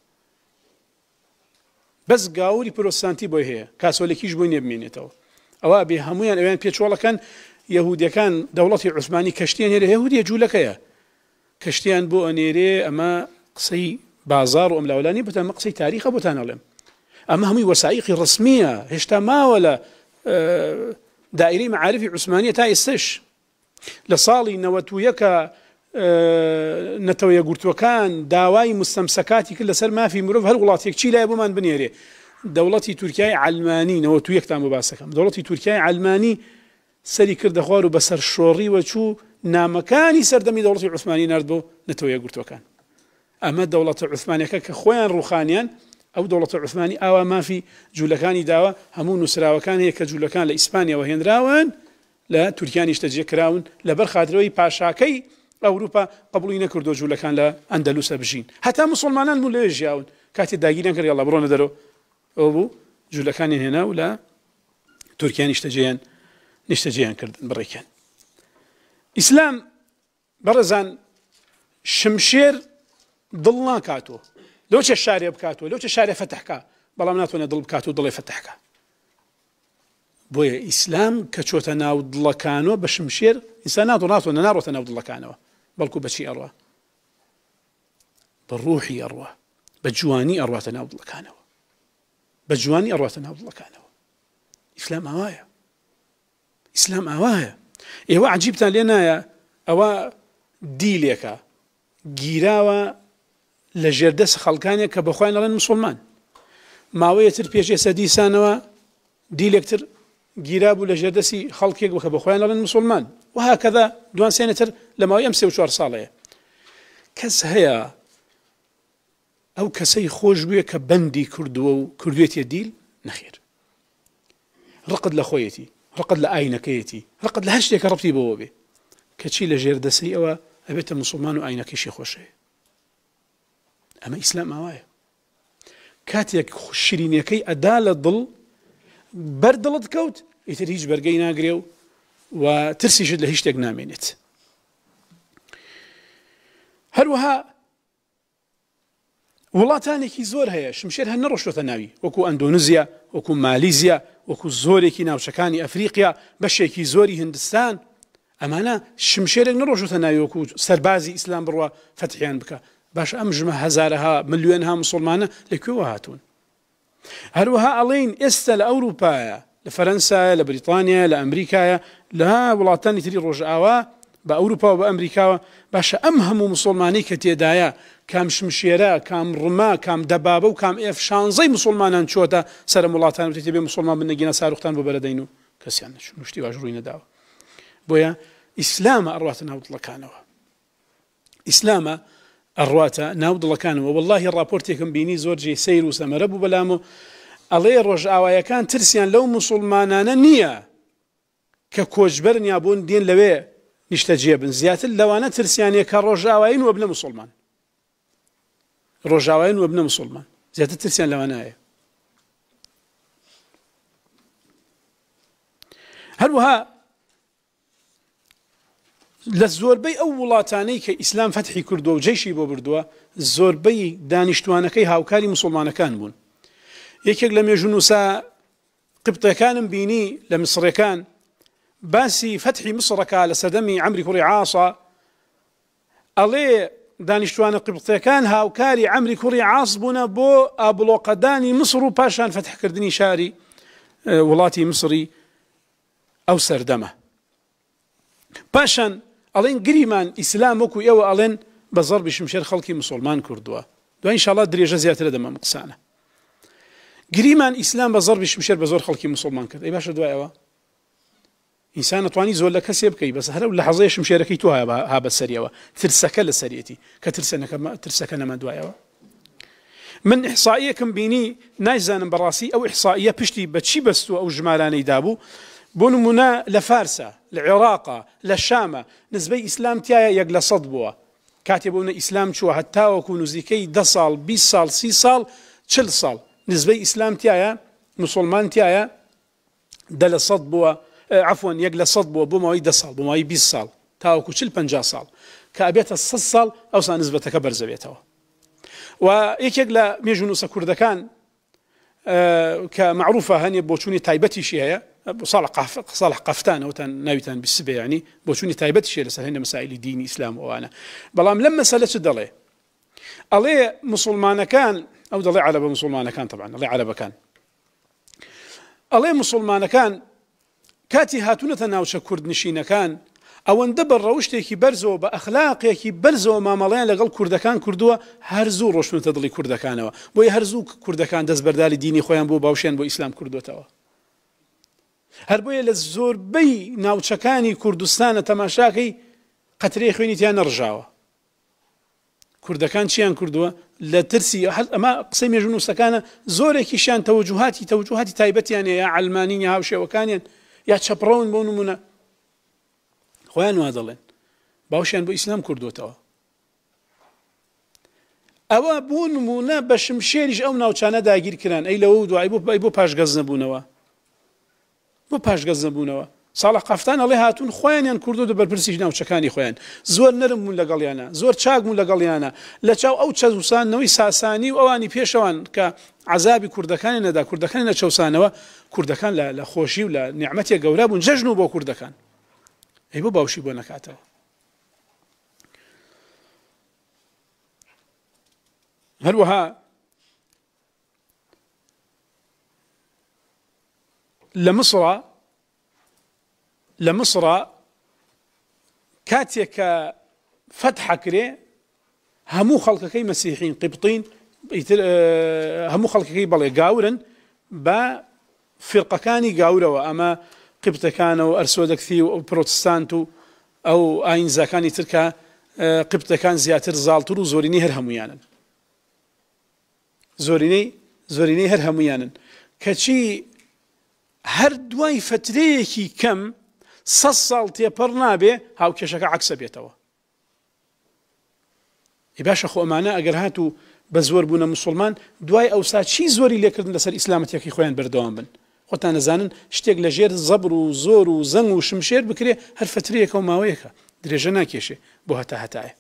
بەس گاوری پرۆتستانتی بۆی هەیە کاسۆلیکیش بۆی نێبمێنێتەوە ئەوە بێ هەمویان ئەویان پێچۆڵەکەن یەهودیەکان دەوڵەتی عوسمانی کەشتیان هێرە یەهودیە جوولەکەیە کەشتیان بۆ ئەنێرێ ئەمە قسەی بازار و ئەملاولانی بتان ئەمە قسەی تاریخە بۆتان ئەڵێم ئەمە هەمووی وەسائقی ڕسمیە هێشتا ماوە لە دائیرەی معارفی عوسمانیە تا ئێستش لە ساڵی نەوەت و یەکە نەتەوە یەکگرتووەکان داوای مستەمسەکاتی کرد لەسەر مافی مرۆڤ هەر وڵاتێک چی لایە بۆمان بنێرێ دەوڵەتی تورکیای علمانی نەوەت و یەکتان بۆ باسەکەم دەوڵەتی تورکیای علمانی سەری کردە خوار و بەسەر شۆڕی وەچوو نامەکانی سەردەمی دەوڵەتی عوسمانی نرد بۆ نەتەوە یەکگرتووەکان ئەمە دەوڵەتە عوسمانیەکە کە خۆیان ڕوخانیان ئەو دەوڵەتە عوسمانی ئاوا مافی جوولەکانی داوە هەموو نووسراوەکان هەیە کە جوولەکان لە ئیسپانیاوە هێنراون لە تورکیانیش تەجێکراون لەبەر خاترەوەی پاشاکەی ئەوروپا قبوڵی نەکردو جوولەکان لە ئەندەلوسە بژین هەتا مسلمانان بوو لەوێ ژیاون کاتی داگیریان کرد یاڵا بڕۆنە دەرەوە ئەو بوو جوولەکانی هێنا و لە تورکیانیش تەجێیان نیشتەجێیان کردن بڕێکیان ئیسلام بەڕێزان شمشێر دڵ ناکاتەوە لەو چه شارێ بکاتەوە لەو چه شارێ فەتحکە بەڵام ناتوانێت دڵ بکات و دڵێ فەتحکە بۆیە ئیسلام کە چۆتە ناو دڵەکانەوە بە شمشێر ئینسان ناتوانێت ناتوانێت ناڕۆتە ناو دڵەکانەوە بەڵکو بەچی ئەڕوا بە ڕوحی ئەڕوا بە جوانی ئەڕواتە ناو دڵەکانەوە بە جوانی ئەڕواتە ناو دڵەکانەوە ئیسلام ئاوایە ئیسلام ئاوایە ئێوە عجیبتان لێ نایە ئەوە دیلێکە گیراوە لە ژێردەست خەڵکانێک کە بەخۆیان دەڵێن موسڵمان ماوەیەتر پێش ئێستا دیسانەوە دیلێکتر گیرا بوو لە ژێردەستی خەڵکێک بکە بەخۆیان دەڵێن موسڵمان وهاکەذا دوان سێنێتر لە ماوەی ئەم سێ و چوار ساڵەیە کەس هەیە ئەو کەسەی خۆش بووە کە بەندی کردووە و کردوێتە دیل نەخێر ڕقت لە خۆیەتی ڕقت لە ئاینەکەیەتی ڕقت لە هەر شتێکە ڕەبتی بەوە بێ کەچی لە ژێردەستی ئەوە ئەبێتە موسڵمان و ئاینەکەیشی خۆشەیە ئەمە ئیسلام ئاوایە کاتێک شیرینەکەی ئەدا لە دڵ بەردڵت کەوت ئیتر هیچ بەرگەی ناگرێ و و ترسیشت لە هیچ شتێک نامێنێت هەروەها وڵاتانێکی زۆر هەیە شمشێر هەر نەڕۆشتۆتە ناوی وەکو ئەندۆنزیا وەکو مالیزیا وەکو زۆرێکی ناوچەکانی ئەفریقیا بەشێکی زۆری هندستان ئەمانە شمشێرێک نەڕۆشتۆتە ناوی وەکو سەربازی ئیسلام بڕوە فەتحیان بکە باش ئەم ژمە هەزارەها ملیۆنها موسڵمانە لەکوێوە هاتوون هەروەها ئەڵێن ئێستا لە ئەوروپایە لە فەرەنسایە لە بریتانیا لە ئەمریکایە لە وڵاتانی تری ڕۆژئاوا بە ئەوروپا و بە ئەمریکاوە باشە ئەم هەموو موسڵمانی کە تێدایە کام شمشێرە کام ڕما کام دەبابە و کام ئێف شانزەی موسڵمانان چۆتە سەرم وڵاتان و تێبێ موسڵمان بنەگینە ساروختان بۆ بەرەدەین و کەسیان نەچوون شتی واژ ڕووی نەداوە بۆیە ئیسلامە ئەڕواتە ناو دڵەکانەوە ئیسلامە ئەڕواتە ناو دڵەکانەوە واللهی ڕاپۆرتێکم بینی زۆر جێ سەیر و سەمەرە بوو بەلام و ئەڵێ ڕۆژئاوایەکان ترسیان لەو موسڵمانانە نییە کە کۆچبەرن یا بۆن دێن لەوێ نیشتەجێ بن زیاتر لەوانە ترسیانەیە کە ڕۆژئاوایین وە بنە موسڵمان ڕۆژئاوایین وە بنە موسڵمان زیاتر ترسیان لەوانایە هەروەها لە زۆربەی ئەو وڵاتانەی کە ئیسلام فەتحی کردووە و جەیشی بۆ بردووە زۆربەی دانیشتوانەکەی هاوکاری موسڵمانەکان بوون یەکێک لە مێژونووسە قبطەکانم بینی لە میسڕەکان باسی فەتحی میسڕەکە لە سەردەمی عەمری کوڕی عاسە ئەڵێ دانیشتوانە قبطەکان هاوکاری عەمری کوڕی عاس بوونە بۆ ئابڵۆقەدانی میسڕ و پاشان فەتحکردنی شاری وڵاتی میسری ئەو سەردەمە پاشان ئەڵێن گریمان ئیسلام وەکو ئێوە ئەڵێن بە زەربی شمشێر خەڵکی موسڵمان کردووە دوای ئینشاڵڵا درێژە زیاترە دەمەم قسانە گریمان ئیسلام بە زەربی شمشێر بە زۆر خەڵکی موسڵمان کرد ئەی باشە دوایەوە ئینسان نەتوانی زۆر لە کەسێ بکەی بەس هەرە لە حەزەیە شمشێرەکەی تۆ ها بەسەریەوە ترسەکە لە سەرێتی کە ترسەکە نەما دوایەوە من ئیحسائیەکم بینی نایزانم بەڕاستی ئەو ئیحسائیە پشتی بە چی بەستووە ئەو ژمارانەی دابوو بۆ نمونە لە فارسە لە عێراقە لە شامە نسبەی ئیسلام تایە یەک لە سەد بووە کاتێ بوونە ئیسلام چووە هەتاوەکو نزیکەی دە ساڵ بیست ساڵ سی ساڵ چل ساڵ نسبەی ئیسلام تایە موسڵمان تایە دە لە سەد بووە عفوان یەک لە سەد بووە بۆ ماوەی دە ساڵ بۆ ماوەی بیست ساڵ تاوەکو چل پەنجا ساڵ کە ئەبێتە سەد ساڵ ئەوسا نسبەتەکە بەرزەبێتەوە و یەکێک لە مێژونووسە کوردەکان کە معروفە هەنێ بۆچوونی تایبەتیشی هەیە صالح قەفتان ئەوتان ناویتان بیسبێ ینی بۆچوونی تایبەتیشی لەسەر هێندە مەسائیلی دینی ئیسلام ئەوانە بەڵام لەم مەسەلە چ دەڵێ ئەڵێ موسڵمانەکان ئەو دەڵێ عەرەبە موسڵمانەکان طبعا ئەڵێ عەرەبەکان ئەڵێ موسڵمانەکان کاتی هاتوونەتە ناوچە کوردنشینەکان ئەوەندە بە ڕەوشتێکی بەرزەوە بە ئەخلاقێکی بەرزەوە مامەڵەیان لەگەڵ کوردەکان کردووە هەرزوو ڕۆشتونەتە دڵی کوردەکانەوە بۆیە هەرزوو کوردەکان دەستبەرداری دینی خۆیان بۆ باوشیان بۆ ئیسلام کردوێتەوە هەر بۆیە لە زۆربەی ناوچەکانی کوردستانە تەماشاکەی قەترەی خوێنیتیان نەڕژاوە کوردەکان چیان کردووە لە ترسی ئەمە قسەی مێژونووسەکانە زۆرێکیشیان تەوەجوهاتی تەوەجوهاتی تایبەتیان یا عەلمانین یا هاوشێوەکانیان یا چەپڕەون بۆ نمونە خۆیان وا دەڵێن باوشیان بۆ ئیسلام کردوێتەوە ئەوە بۆ نمونە بە شمشێریش ئەو ناوچانە داگیر کران ئەی لەوە دوای بۆ پاشگەز نەبوونەوە بۆ پاشگەز نەبوونەوە ساڵح قەفتان ئەڵێ هاتوون خۆیانیان کردو دە بەرپرسی ناوچەکانی خۆیان زۆر نەرم بوون لەگەڵیانە زۆر چاک بوون لەگەڵیانە لە چاو ئەو چەسوسانەوەی ساسانی و ئەوانی پێشەوان کە عەزابی کوردەکانی نەدا کوردەکانی نەچەوسانەوە کوردەکان لە خۆشی و لە نیعمەتێک گەورە بوون جەژن و بۆ کوردەکان ئەی بۆ باوشی بۆ نەکاتەوە هەروەها لە مصرە لە مصرە کاتێک کە فتح کرێ هەموو خەڵکەکەی مەسیحین قبطین هەموو خەڵکەکەی بەڵێ گاورن بە فرقەکانی گاورەوە ئەمە قبتەکانەوە ئەرسۆدەکتی و پرۆتستانت و ئەو ئاینزەکانی ترکە قبتەکان زیاتر زاڵتر و زۆرینەی هەر هەمویانن زۆرینەی زۆرینەی هەر هەمویانن کەچی هەر دوای فترەیەکی کەم سەد ساڵ تێپەڕ نابێ هاوکێشەکە عەکسە بێتەوە ئی باشە خۆ ئەمانە ئەگەر هات و بە زۆر بوونە مسلمان دوای ئەوسا چی زۆری لێکردن لەسەر ئیسلامەتیەکەی خۆیان بەردەوام بن خۆتان نەزانن شتێک لە ژێر زەبر و زۆر و زەنگ و شمشێر بکرێ هەر فترەیەکە و ماوەیەکە درێژە ناکێشێ بۆ هەتا هەتایە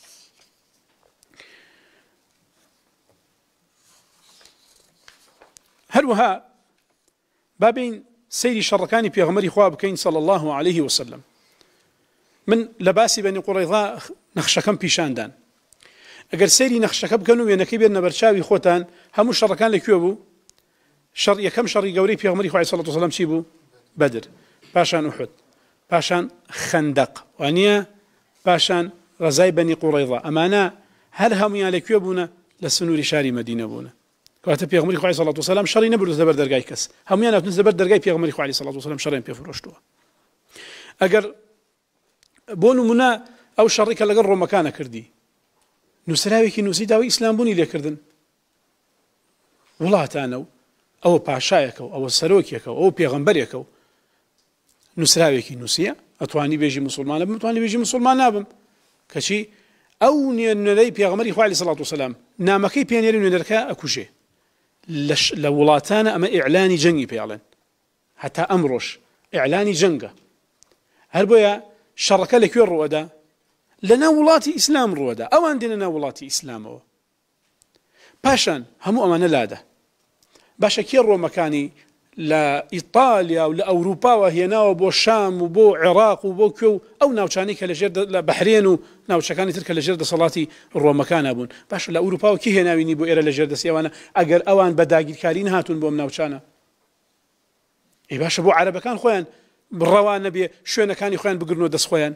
هەروەها بابین سەیری شەڕەکانی پێغەمبەری خوا بکەین صلی الله عليه وسلم من لە باسی بەنی قوڕەیضا نەخشەکەم پیشاندان ئەگەر سەیری نەخشەکە بکەن و وێنەکەی بێنە بەرچاوی خۆتان هەموو شەڕەکان لەکوێ بوو شەڕ یەکەم شەڕی گەورەی پێغەمبەری خوا صلی الله عليه وسلم چی بوو بەدر پاشان ئوحود پاشان خەندەق وانییە پاشان غەزای بەنی قوڕەیضا ئەمانە هەر هەمویان لەکوێ بوونە لە سنووری شاری مەدینە بوونە کەواتە پێغەمبەری خوا صلی الله عليه وسلم شەڕی نەبردوتە بەر دەرگای کەس هەمویان هاتونە بەر دەرگای پێغەمبەری خوا صلی الله عليه وسلم شەڕیان پێفرۆشتووە ئەگەر بۆ نمونە ئەو شەڕی کە لەگەڵ ڕۆمەکانە کردی نووسراوێکی نووسی داوای ئیسلامبوونی لێکردن وڵاتانە و ئەوە پاشایەکە و ئەوە سەرۆکیەکە و ئەوە پێغەمبەرێکە و نووسراوێکی نووسیە ئەتوانی بێژی مسلمانە بم ئەتوانی بێژی مسلمان نابم کەچی ئەو نوێنەرەی پێغەمبەری خوا عەلەیهی سەڵات وسەلام نامەکەی پێنێری نوێنەرەکە ئەکوژێ لە وڵاتانە ئەمە ئیعلانی جەنگی پێڵێن هەتا ئەمڕۆژ ئیعلانی جەنگە هەر بۆیە شەڕەکە لەکوێ ڕوەدا لەناو وڵاتی ئیسلام ڕوەدا ئەوان دێنە ناو وڵاتی ئیسلامەوە پاشان هەموو ئەمانە لادە باشە کێ ڕۆمەکانی لە ئیتالیا و لە ئەوروپاوە هێناوە بۆ شام و بۆ عێراق و بۆ کوێ و ئەو ناوچانەی کە لەژێر لە بەحرێن و ناوچەکانی تر کە لەژێر دەسەڵاتی ڕۆمەکانە بوون باشە لە ئەوروپاوە کی هێناوینی بۆ ئێرە لەژێر دەستی ئەوانە ئەگەر ئەوان بە داگیرکاری نهاتون بۆم ناوچانە ئەی باشە بۆ عەرەبەکان خۆیان بڕەوان نەبێ شوێنەکانی خۆیان بگرنەوە دەست خۆیان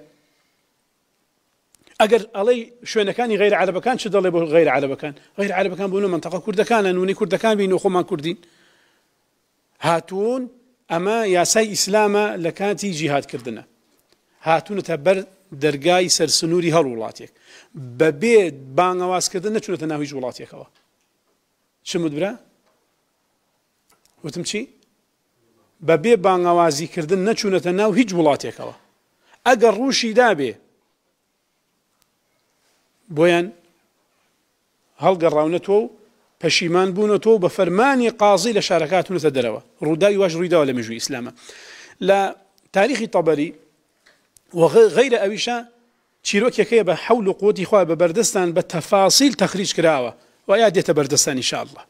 ئەگەر ئەڵەی شوێنەکانی غەیرە عەرەبەکان چ دەڵێ بۆ غەیرە عەرەبەکان غەیرە عەرەبەکان بوونە مەنتەقە کوردەکانە نونی کوردەکان بین و خۆمان کوردین هاتوون ئەمە یاسای ئیسلامە لە کاتی جیهادکردنە هاتوونەتە بەر دەرگای سەرسنووری هەر وڵاتێک بەبێ بانگەوازکردن نەچوونەتە ناو هیچ وڵاتێکەوە چم برا وتم چی بەبێ بانگەوازیکردن نەچوونەتە ناو هیچ وڵاتێکەوە ئەگەر ڕووشی دابێ بۆیان هەڵگەڕاونەتەوە و پەشیمان بوونەوە بە فەرمانی قازی لە شارەکە هاتوونەتە دەرەوە ڕووداوی واش ڕوویداوە لە مێژووی ئیسلامە لە تاریخی تەبەری و غەیرە ئەویشە چیرۆکێکەیە بە حەول و قووەتی خوا بە بەردەستان بە تەفاسیل تەخریج کراوە و یا دێتە بەردەستان ئینشاءالله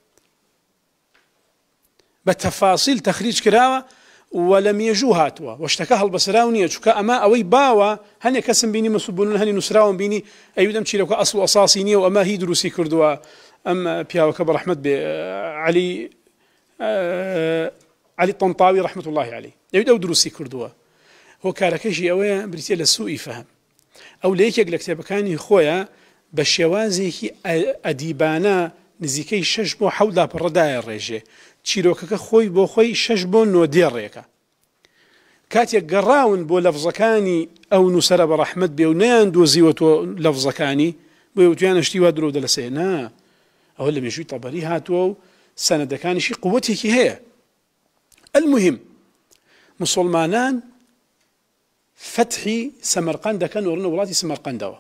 بە تەفاسیل تەخریج کراوە و لە مێژوو هاتووە و شتەکە هەڵبەسەراو نییە چونکە ئەمە ئەوەی باوە هەنێک کەسم بینی مەسوولبوونن هەنی نووسراوم بینی ئەویدەم چیرۆکە ئەسڵ و ئەساسی نییە و ئەمە هی دروستی کردووە ئەم پیاوەکە بە ڕەحمەت بێ عەلی عەلی طەنطاوی ڕەحمەت الله عەلەیه ئەوی ئەو دروستی کردووە هۆکارەکەیشی ئەوەیە بریتیە لە سوئی فەهم ئەو لە یەکێک لە کتێبەکانی خۆیە بە شێوازێکی ئەدیبانە نزیکەی شەش بۆ حەوت لاپەڕەدایە ڕێژێ چیرۆکەکە خۆی بۆ خۆی شەش بۆ نۆ دێڕێکە کاتێک گەڕاون بۆ لەفزەکانی ئەو نووسەرە بە ڕەحمەت بێ و نەیان دۆزیوەتەوە لەفزەکانی بۆ وتیانە شتی وا درۆ دەلەسێ نا ئەوە لە مێژووی تەبەری هاتووە و سەنەدەکانیشی قووەتێکی هەیە المهم مسلمانان فتحی سەمەرقەند دەکەن و ڕنە وڵاتی سەمەرقەندەوە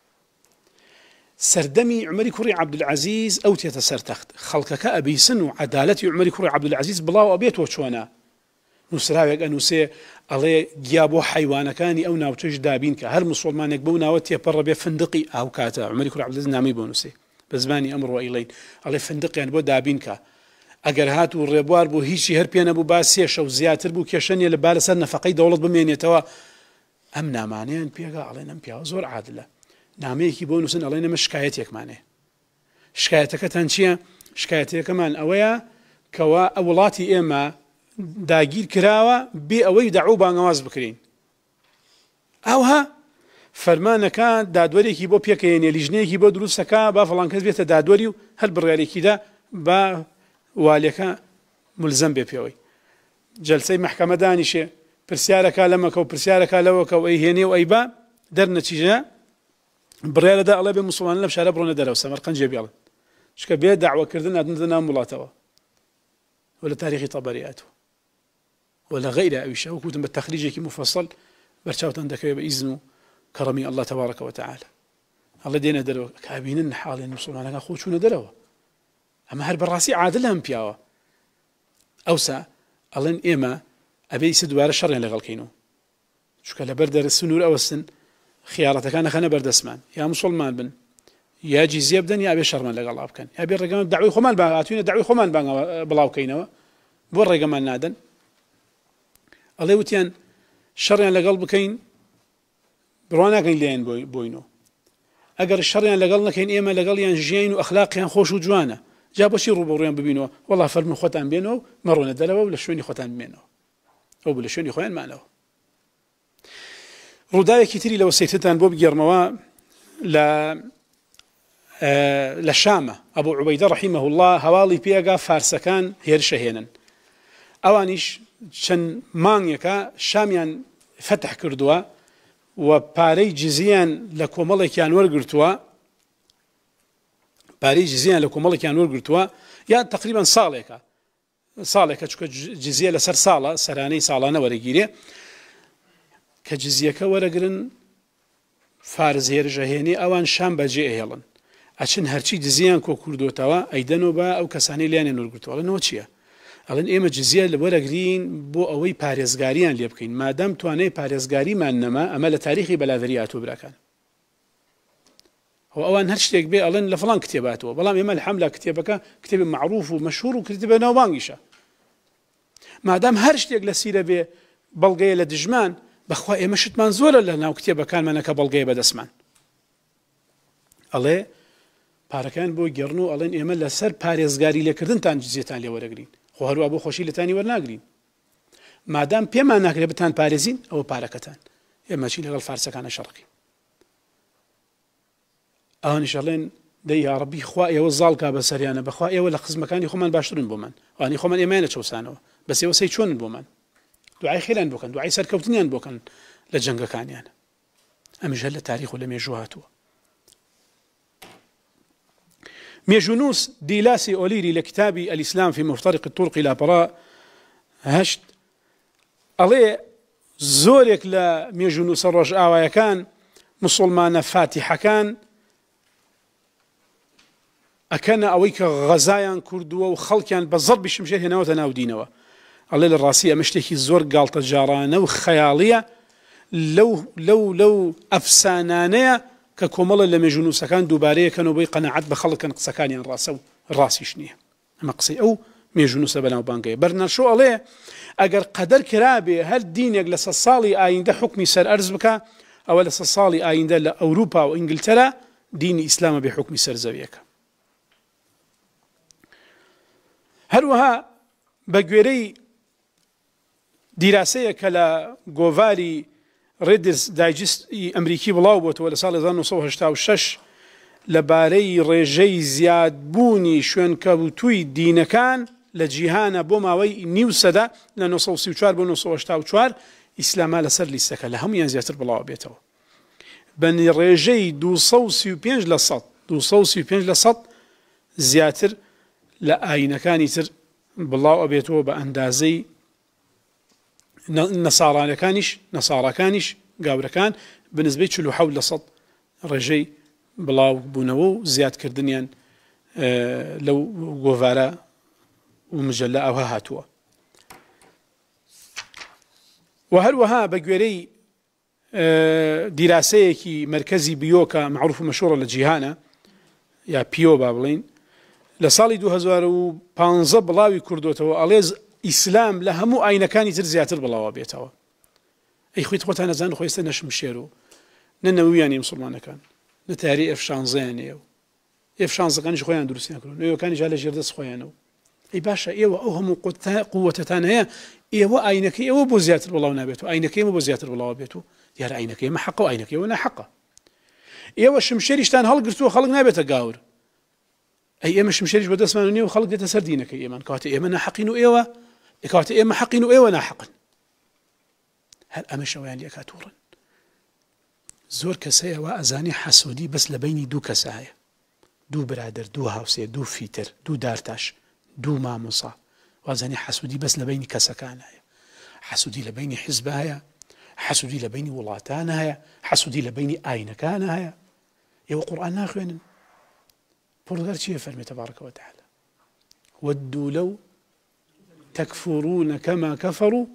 سەردەمی عومەری کوڕی عەبدولعەزیز ئەو تێتە سەرتەخت خەڵکەکە ئەبیسن و عەدالەتی عومەری کوڕی عەبدولعەزیز بڵاو ئەبێتەوە چۆنە نووسراوێک ئەنووسێ ئەڵێ گیا بۆ حەیوانەکانی ئەو ناوچەش دابین کە هەر مسلمانێک بەو ناوە تێپەڕە بێ فندقی ئاو کاتە عومەری کوڕی عەبدولعەزیز نامی بۆ نووسێ بە زمانی ئەمڕۆ ئەیڵێن ئەڵێ فندقیان بۆ دابین کە ئەگەر هات و ڕێبوار بۆ هیچی هەر پێ نەبوو با سێشە و زیاتر بوو کێشەنیە لە بالەسەر نەفەقەی دەوڵەت بمێنێتەوە ئەم نامانەیان پێگا ئەڵێن ئەم پیاوە زۆر عادلە نامەیەکی بۆ نووسن ئەڵێن ئەمە شکایەتێکمانێ شکایەتەکەتان چییە شکایەتەکەمان ئەوەیە کەوا ئەو وڵاتی ئێمە داگیر کراوە بێ ئەوەی دەعو بانگەواز بکرین ئەوها فەرمانەکە دادوەرێکی بۆ پێکەێنێ لیژنەیەکی بۆ دروستەکە با فڵان کەس بێتە دادوەری و هەر بڕیارێکیدا بە والیەکە ملزەم بێ پێوەی جەلسەی محکەمە دانیشێ پرسیارەکە لەمەکە و پرسیارەکە لەوەکە و ئەی هێنێ و ئەی با دەرنەچیژە بڕیارەدا ئەڵێ بێ موسڵمانە لەم شارە بڕۆنە دەرەوە سەمەرقەند جێبێڵن چکە بێ داعوەکردن هاتنە ناو وڵاتەوە ولا تاريخي طبرياته ولا غير أويش أو كتب بالتخريج مفصل برشاوتان دكوا بإذنه كرمي الله تبارك وتعالى الله دينا دروا كابين حال المسلمين أنا أخو شو ندروا أما هل بالراسي عادلهم بياوا أوسع الله إما أبي سدوار الشر اللي غلقينه شو كلا بردر السنور أو السن خيارته كان خنا برد اسمان يا مسلمان بن يا جزية بدن يا أبي شرمان لقى الله بكن يا أبي الرجال دعوي خمان بعاتوين دعوي خمان بع بلاو كينوا بور الرجال نادن الله وتيان شر يعني لقى بكين بروانا كين لين بوي بوينو أجر الشر يعني لقى كين إيما لقى يعني جين وأخلاق يعني خوش وجوانا جابوا شيء روبوريان ببينه والله فرم خوتان بينه مرون الدلوة ولا شوين خوتان بينه أو ولا شوين خوان معنا رداية كتير لو سيتتان بوب جرموا لا آه لشامة أبو عبيدة رحمه الله هوالي بيجا فارسكان هيرشهينا أوانيش شن مانيكا شاميان فتح كردوا وباري جزيان لكومالي كان ورقرتوا باري جزيان لكومالي كان ورقرتوا يا تقريبا صالكا صالكا شو جزية لسر صالة سراني صالة ورقيري كجزية ورقرن فارز هيرشهيني أوان شام بجي أهلن عشان هرچی جزیان کو کردو توا ایدنو با او کسانی لیان نورگرتو ولی نو چیه الان ایم جزیه لورگرین بو اوی پارێزگاریان لێ بکەین مادام توانای پارێزگاریمان نەما ئەمە لە تاریخی بەلادەریاتوە براکان هو ئەوان هەر شتێک بێ ئەڵێن لە فڵان کتێباتەوە بەڵام ئێمە الحەملا کتێبەکە کتێبی معروف و مەشهور و کتێبە ناوبانگیشە مادام هەر شتێک لە سیرە بێ بەڵگەیە لە دژمان بەخوا ئێمە شتمان زۆرە لە ناو کتێبەکانمانە کە بەڵگەیە بەدەستمان ئەڵێ پارەکان بۆ گەڕن و ئەڵێن ئێمە لەسەر پارێزگاری لێکردنتان جزیەتان لێ وەرەگرین خۆ هەروە بۆ خۆشی لەتانی وەرناگرین مادام پێمان ناکرێت بتان پارێزین ئەوە پارەکەتان ئێمە چی لەگەڵ فارسەکانە شەڕقی ئەوانیش ئەڵێن دەی یا ڕەبی خوا ئێوە زاڵکا بەسەریانە بەخوا ئێوە لە خزمەکانی خۆمان باشترن بۆمان ئەوانی خۆمان ئێمەیانە چەوسانەوە بەس ئێوە سەی چۆنن بۆمان دوعای خێران بۆکەن دوعای سەرکەوتنیان بۆکەن لە جەنگەکانیانە ئەمیش هەر لە تاریخ و لە مێژوو هاتووە ميجونوس ديلاسي أوليري لكتاب الإسلام في مفترق الطرق إلى براء هشت عليه زورك لميجونوس الرجاء ويكان مسلمان فاتحة كان أكان أويك غزايا كردوا وخلقيا بالضرب الشمشير هنا وتناودينوا عليه الراسية مشتكي الزور قال تجارانه وخيالية لو لو لو أفسانانية ككمال لما جنوس كان دوبارية كانوا بي قناعات بخلق كان قصكان يعني راسه راسي شنيه أما قصي أو ميجونوس بلا بانقية برنا شو عليه أجر قدر كرابي هل دين يجلس الصالي آين ده حكم سر أرز بك أو لس الصالي آين ده لأوروبا وإنجلترا دين إسلام بحكم سر زويك هروها بجوري دراسية كلا جوفاري ريدرز دايجست أمريكي بلاوبوت ولا صار لذانو صوه هشتا وشش لباري رجي زياد بوني شون كابوتوي دين كان لجيهانا بوماوي نيوسدا لأنه صو سيوشار بونو صوه هشتا وشوار إسلاما لسر لسكا لهم ينزياتر بلاوبيتو بن رجي دو صو سيو بينج لصط دو صو سيو بينج لصط زياتر لأين كان يتر بلاوبيتو بأندازي نصارى كانش نصارى كانش قابر كان بالنسبة له حول صد رجي بلاو بونو زياد كردنيان آه لو غوفارا ومجلة أو هاتوا وهل وها بجوري آه دراسية كي مركزي بيوكا معروف مشهورة لجيهانا يا بيو بابلين لصالي دو هزار وبانزا بلاوي كردوتو أليز إسلام لهمو أين كان يتر زياتر بلاوا بيتوا أي خويت خوت أنا زان خويست نشم شيرو ننوياني مسلمان كان نتاري إف شانزانيو إف شانز كانش خويان دروسين كلون يو كان جالس جردس خويانو ئەی باشە ئێوە ئەو هەموو قووەتتان هەیە ئێوە ئاینەکەی ئێوە بۆ زیاتر بڵاو نابێت و ئاینەکەی ئێمە بۆ زیاتر بڵاوە بێت و دیارە ئاینەکەی ئێمە حەقە و ئاینەکەی ئێوە ناحەقە ئێوە شمشێریشتان هەڵگرتووە خەڵک نابێتە گاور ئەی ئێمە شمشێریش بەدەستمان نییە و خەڵک دێتە سەر دینەکەی ئێمان کاتە ئێمە ناحەقین و ئێوە کاتە ئێمە حەقین و ئێوە ناحەقن هەر ئەمە شەوەیان لێ کاتوڕن زۆر کەسەیەوە ئەزانی حەسوودی بەس لە بینی دوو کەسە هەیە دوو برادر دوو هاوسێ دوو فیتر دوو دارتاش دوو مامۆسا وازانی حەسوودی بەس لە بینی کەسەکان هەیە حەسوودی لە بینی حیزب هەیە حەسوودی لە بینی وڵاتان هەیە حەسوودی لە بینی ئاینەکان هەیە ئێوە قورئان ناخوێنن پۆرتگال چییە فەرمێ تەبارەکە وتەعالە وەدوا لەو تەکفوڕونە کەما کەفەڕوا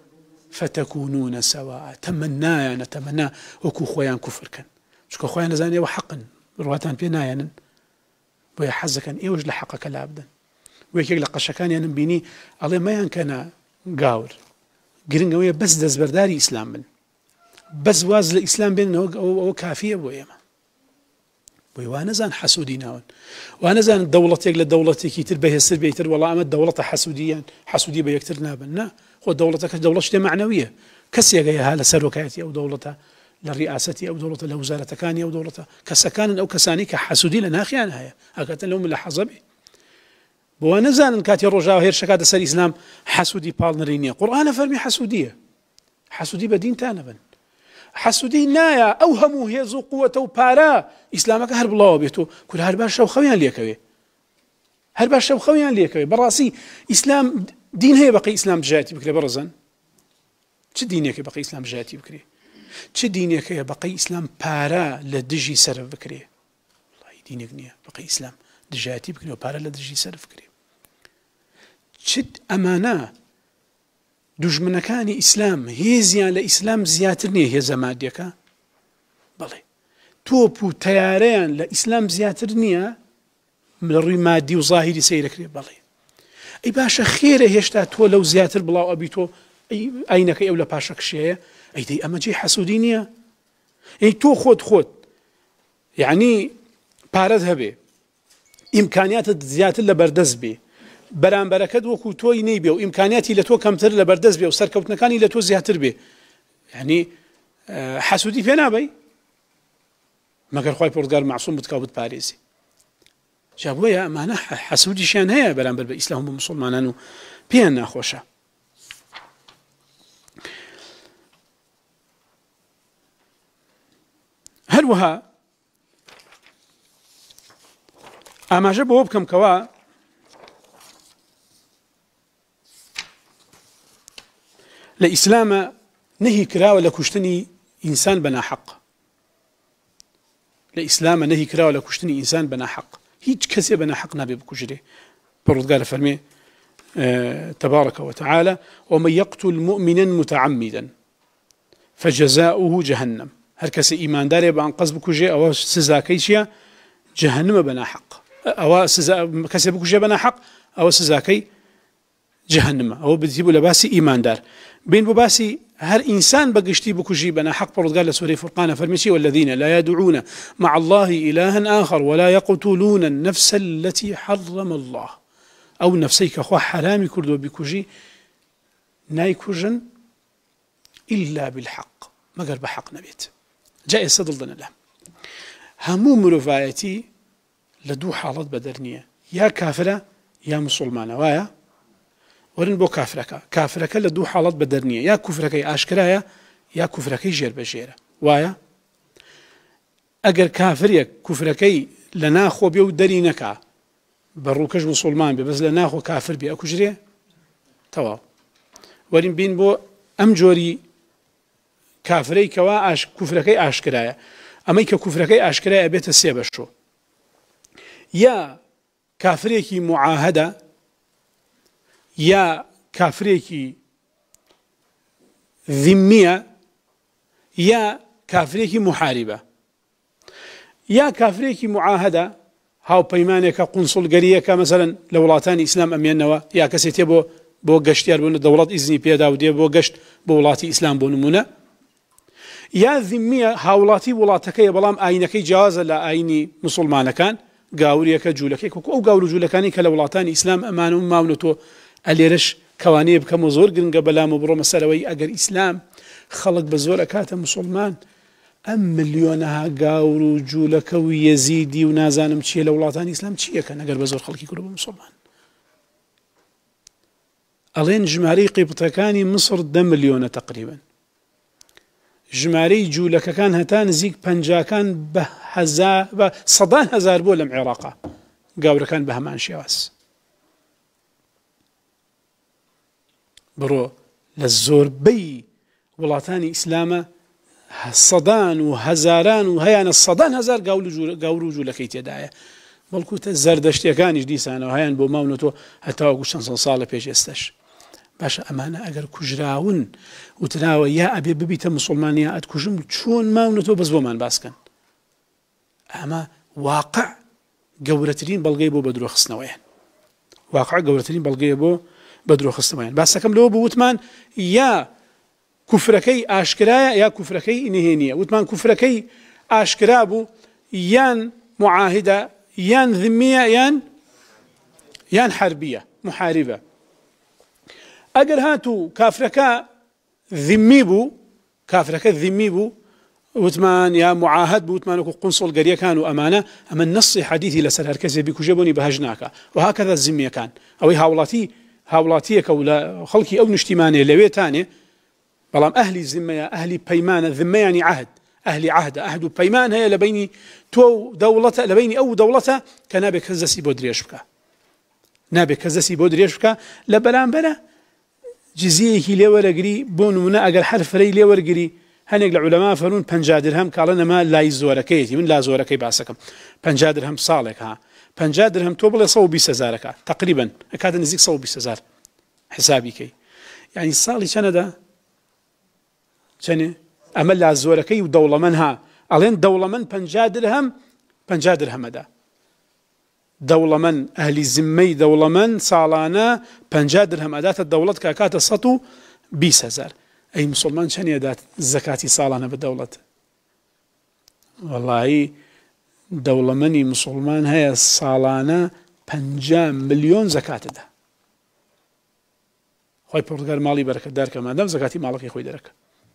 فتكونون سواء تمنايا نتمنى وكو خويان كفر كان شكو خويان زاني وحقا رواتان بينا يعني بويا حزكن ايوج لحقك لابدا ويك لقشكان يعني بيني الله ما ين كان قاور قرنقوية بس دزبرداري اسلام من بس واز الاسلام بين او كافيه بويا ما بويا وانا زان حسودينا وانا زان الدولة يقل الدولة كي تربيه السر بيتر والله اما الدولة حسوديا حسودي بيكتر نابنا خو دولتك دولة شتى معنوية كسي جاية هلا سروكاتي أو دولة للرئاسة أو دولة لوزارة كاني أو دولة كسكان أو كساني كحسودي لنا خيانة هي هكذا لهم اللحظة بي بوانا زان كاتي رجاء هير شكاد سر إسلام حسودي بالنرينية قرآن فرمي حسودية حسودي بدين تانبا حسودي نايا أوهمو هي ذو قوة وبارا إسلامك هرب الله بيتو كل هرباش شو خويان ليكوي هرباش شو خويان ليكوي براسي إسلام دين هي بقي إسلام جاتي بكري برزن چه دينك بقي إسلام جاتي بكري چه دينك بقي إسلام بارا لدجي سرف بكري والله دينك نية بقي إسلام دجاتي بكري وبارا لدجي سرف بكري چه أمانة دجمنكاني إسلام هي زيان لإسلام زياتر نية هي زماديك بلي توبو تياريان لإسلام زياتر نية من الروي مادي وظاهري سيركري بلي أي باشا خيره هشتا تو لو زياتر بلاو أبي تو أي أينك أولا باشا كشيء أي دي أما جي حسودينية أي تو خود خود يعني بارد هبه إمكانيات زياتر لبردز بي بران بركد وكو توي نيبي وإمكانياتي لتو كمتر لبردز بي وسركوتنكاني لتو زياتر بي يعني حسودي فينا بي ما قال خوي بورتغال معصوم بتكاوت باريسي جابوا يا أمانة حسودي شان هي برانبر بإسلام ومسلمانانو بيان ناخوشة هل وها أما جابوا بكم كوا لإسلام نهي كرا ولا كشتني إنسان بنا حق لإسلام نهي كرا ولا كشتني إنسان بنا حق هيج كسي بنا حق نبي بكجري برد قال فرمي آه تبارك وتعالى ومن يقتل مؤمنا متعمدا فجزاؤه جهنم هر كسي إيمان داري بان قصب بكجي أو سزا كيشيا جهنم بنا حق أو سزا كسي بكجي بنا حق أو سزا كي جهنم أو بتجيبوا لباسي إيمان دار بين بباسي هر إنسان بقشتي بكجي بنا حق برد قال لسوري فرقان فرمشي والذين لا يدعون مع الله إلها آخر ولا يقتلون النفس التي حرم الله أو نفسيك أخوة حرامي كردو بكجي نايكوجن إلا بالحق ما قال بحق نبيت جاء الصدل له همو مرفايتي لدو حالات بدرنية يا كافرة يا مسلمانة وايا ورن بو كافرك كافرك لدو حالات بدرنية يا كفرك أشكرايا يا كفرك جير بجيرة وايا أجر كافريك كفرك لناخو بيو درينك بروكج مسلمان بي بس لناخو كافر بي أكو جري توا ورن بين بو أمجوري كافري كوا أش كفرك أشكرايا أما كفرك أشكرايا بيت السيبة شو يا كافريك معاهدة يا كافريكي ذمية يا كافريكي محاربة يا كافريكي معاهدة هاو بيمانك قنصل قريك مثلا لولاتان إسلام أمينوا يا كسيتي بو بو قشتيار بون دولات إذني بيدا ودي بو قشت بولاتي إسلام بونمونا يا ذمية هاولاتي ولاتكي بلام آينكي جاز لا آيني مسلمان كان گاوریەکە جوولەکەی ئەو گاور و جوولەکانی کە لە وڵاتانی ئیسلام ئەمان و ماونەتەوە ئەلێرەش کەوانەیە بکەم و زۆر گرنگە بەلام و بڕۆمە سەرەوەی ئەگەر ئیسلام خەڵک بە زۆر ئەکاتە موسڵمان ئەم ملیۆنەها گاور و جوولەکە و یەزیدی و نازانم چییە لە وڵاتانی ئیسلام چیەکەن ئەگەر بە زۆر خەڵکی کورد بە موسڵمان ئەڵێن ژمارەی قیبتەکانی مسر دە ملیۆنە تقریبا ژمارەی جوولەکەکان هەتا نزیک پەنجاکان بە هەزار بە سەدان هەزار بۆ لەم عێراقا گاورەکان بە هەمان شێواز بڕۆ لە زۆربەی وڵاتانی ئیسلامە سەدان و هەزاران و هەیانە سەدان هەزار گاور و جوولەکەی تێدایە بەڵکو تە زەردەشتیەکانیش دیسانەوە هەیان بۆ ماونەتەوە هەتاوەکو چەند سەد ساڵە پێش ئێستش باشە ئەمانە ئەگەر کوژراون وتراوە یا ئەبێ ببیتە موسڵمان یا ئەتکوژم چۆن ماونەتەوە بەس بۆمان باسکەن ئەمە واقع گەورەترین بەڵگەی بۆ بەدرۆخستنەوەیان واقع گەورەترین بەڵگەیە بۆ بەدرۆخستنەوەیان باسەکەم لەوە بوو وتمان یا کوفرەکەی ئاشکرایە یا کوفرەکەی نهێنیە وتمان کوفرەکەی ئاشکرا بوو یان معاهدە یان ذمیە یان یان حربیە محاربە ئەگەر هاتوو کافرەکە ذمی بوو کافرەکە ذمی بوو وتمان یا معاهد بوو وتمان وەکو قونسڵ گەریەکان و ئەمانە ئەمە نەسی حەدیثی لەسەر هەر کەسێ بیکوژە بوونی بەهەژ ناکە و هاکەدا ذمیەکان ئەوەی هاوڵاتی هاوڵاتیەکە و لە خەڵکی ئەو نیشتیمانێ لەوێتانێ بەڵام ئەهلی ذمەیە ئەهلی پەیمانە ذمەیانی عهد ئەهلی عهدە ئەهد و پەیمان هەیە لە بینی تۆ و دەوڵەتە لە بینی ئەو دەوڵەتە کە نابێت کەس دەستی بۆ درێژ بکە نابێت کەس دەستی بۆ درێژ بکە لە بەرامبەرە جزیەیەکی لێوەرەگری بۆ نمونە ئەگەر هەر فرەی لێوەرگری هەنێک لە عولەما فەرموون پەنجا درهم کاڵە نەما لای زۆرەکەیەتی من لا زۆرەکەی باسەکەم پەنجا درهم ساڵێک ها پەنجا درهم تۆ بڵێ سەد و بیست هەزارەکە تقریبا ئەکاتە نزیک سەد و بیست هەزار حسابیکەی یعنی ساڵی چەندەدا چەنێ ئەمە لا زۆرەکەی و دەوڵەمەند ها ئەڵێن دەوڵەمەند پەنجا درهم پەنجا درهەمەدا دەوڵەمەند ئەهلی زممەی دەوڵەمەند ساڵانە پەنجا درهم ئەداتە دەوڵەت کە کاتە سەد و بیست هەزار ئەی موسڵمان چەندی ئەدات زەکاتی ساڵانە بە دەوڵەت وەڵایی دەوڵەمەندی موسڵمان هەیە ساڵانە پەنجا ملیۆن زەکاتەدا خۆی پڕگار ماڵی بەرەکەتدار کە مادام زەکاتی ماڵەکەی خۆی دەرەکە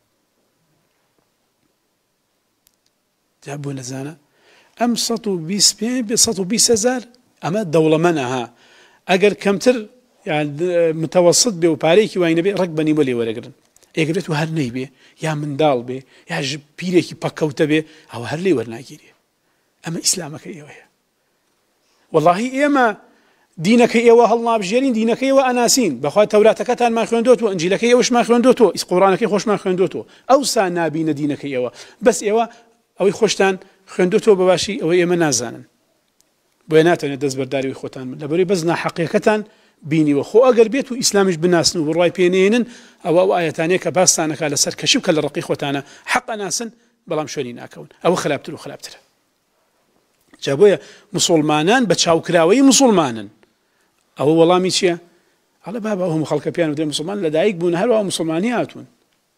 جا بۆ نەزانە ئەم سەد و بیست پێ سەد و بیست هەزار ئەمە دەوڵەمەندە ها ئەگەر کەمتر متەوەسط بێ و پارەیەکی وای نەبێ ڕەک بەنیوە لێ وەرەگرن ئەگرێت و هەر نەی بێ یا منداڵ بێ یا پیرێکی پەکەوتە بێ ئەوە هەر لێ وەرناگیرێ ئەمە ئیسلامەکە ئێوەیە وەڵاهی ئێمە دینەکەی ئێوە هەڵنابژێرین دینەکەی ئێوە ئەناسین بەخوا تەوراتەکەتانمان خوێندوتەوە ئەنجیلەکەی ئێوەشمان خوێندوتەوە قورئانەکەی خۆشمان خوێندوتەوە ئەوسا نابینە دینەکەی ئێوە بەس ئێوە ئەوەی خۆشتان خوێندوتەوە بەباشی ئەوەی ئێمە نازانن بۆیە ناتوانێت دەستبەرداری خۆتان من لەبەرەوەی بەس ناحەقیەکەتان بینیوە خۆ ئەگەر بێت و ئیسلامیش بناسن و بڕوای پێنێنن ئەوە ئەو ئاەتانەیە کە باستانەکە لەسەر کەشی بکە لە ڕقی خۆتانە حەق ئەناسن بەڵام شوێنی ناکەون ئەوە خراپتر و خراپترە جا بۆیە موسڵمانان بە چاوکراوەی موسڵمانن ئەوە وەڵامی چییە؟ هەڵە بابا هەموو خەڵکە پیان و دێ موسڵمان لەدایک بوون هەروە موسڵمانی هاتوون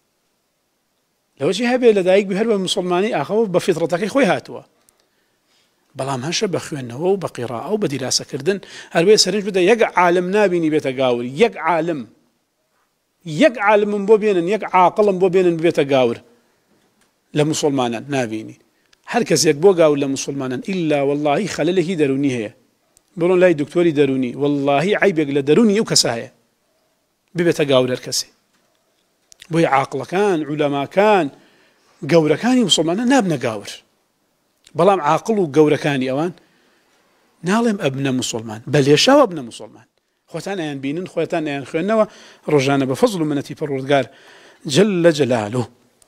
لەوەی هەبێ لەدایک بوو هەروە موسڵمانی ئاخەوە بە فیتڕەتەکەی خۆی هاتووە بەڵام هەشە بە خوێندنەوە و بە قیڕاءە و بە دیراسەکردن هەروێ سەرنج بدە یەک عالم نابینی بێتە گاور یەک عالم یەک عالمم بۆ بێنن یەک عاقڵم بۆ بێنن بێتە گاور لە موسڵمانان نابینی هەر کەسێک بۆ گاور لە موسڵمانان ئیلا وەڵڵاهی خەلەلێکی دەرونی هەیە بڕۆن لای دکتۆری دەرونی وەڵڵاهی عیبێک لە دەرونی ئەو کەسە هەیە ببێتە گاور هەر کەسێ بۆی عاقڵەکان عولەماکان گەورەکانی موسڵمانان نابنە گاور بەڵام عاقڵ و گەورەکانی ئەوان ناڵێم ئەبنە موسڵمان بەلێشاوە بنە موسڵمان خۆتان ئەیان بینن خۆتان ئەیان خوێندنەوە ڕۆژانە بە فەزڵ و منەتی پەروەردگار جەلە جەلالوه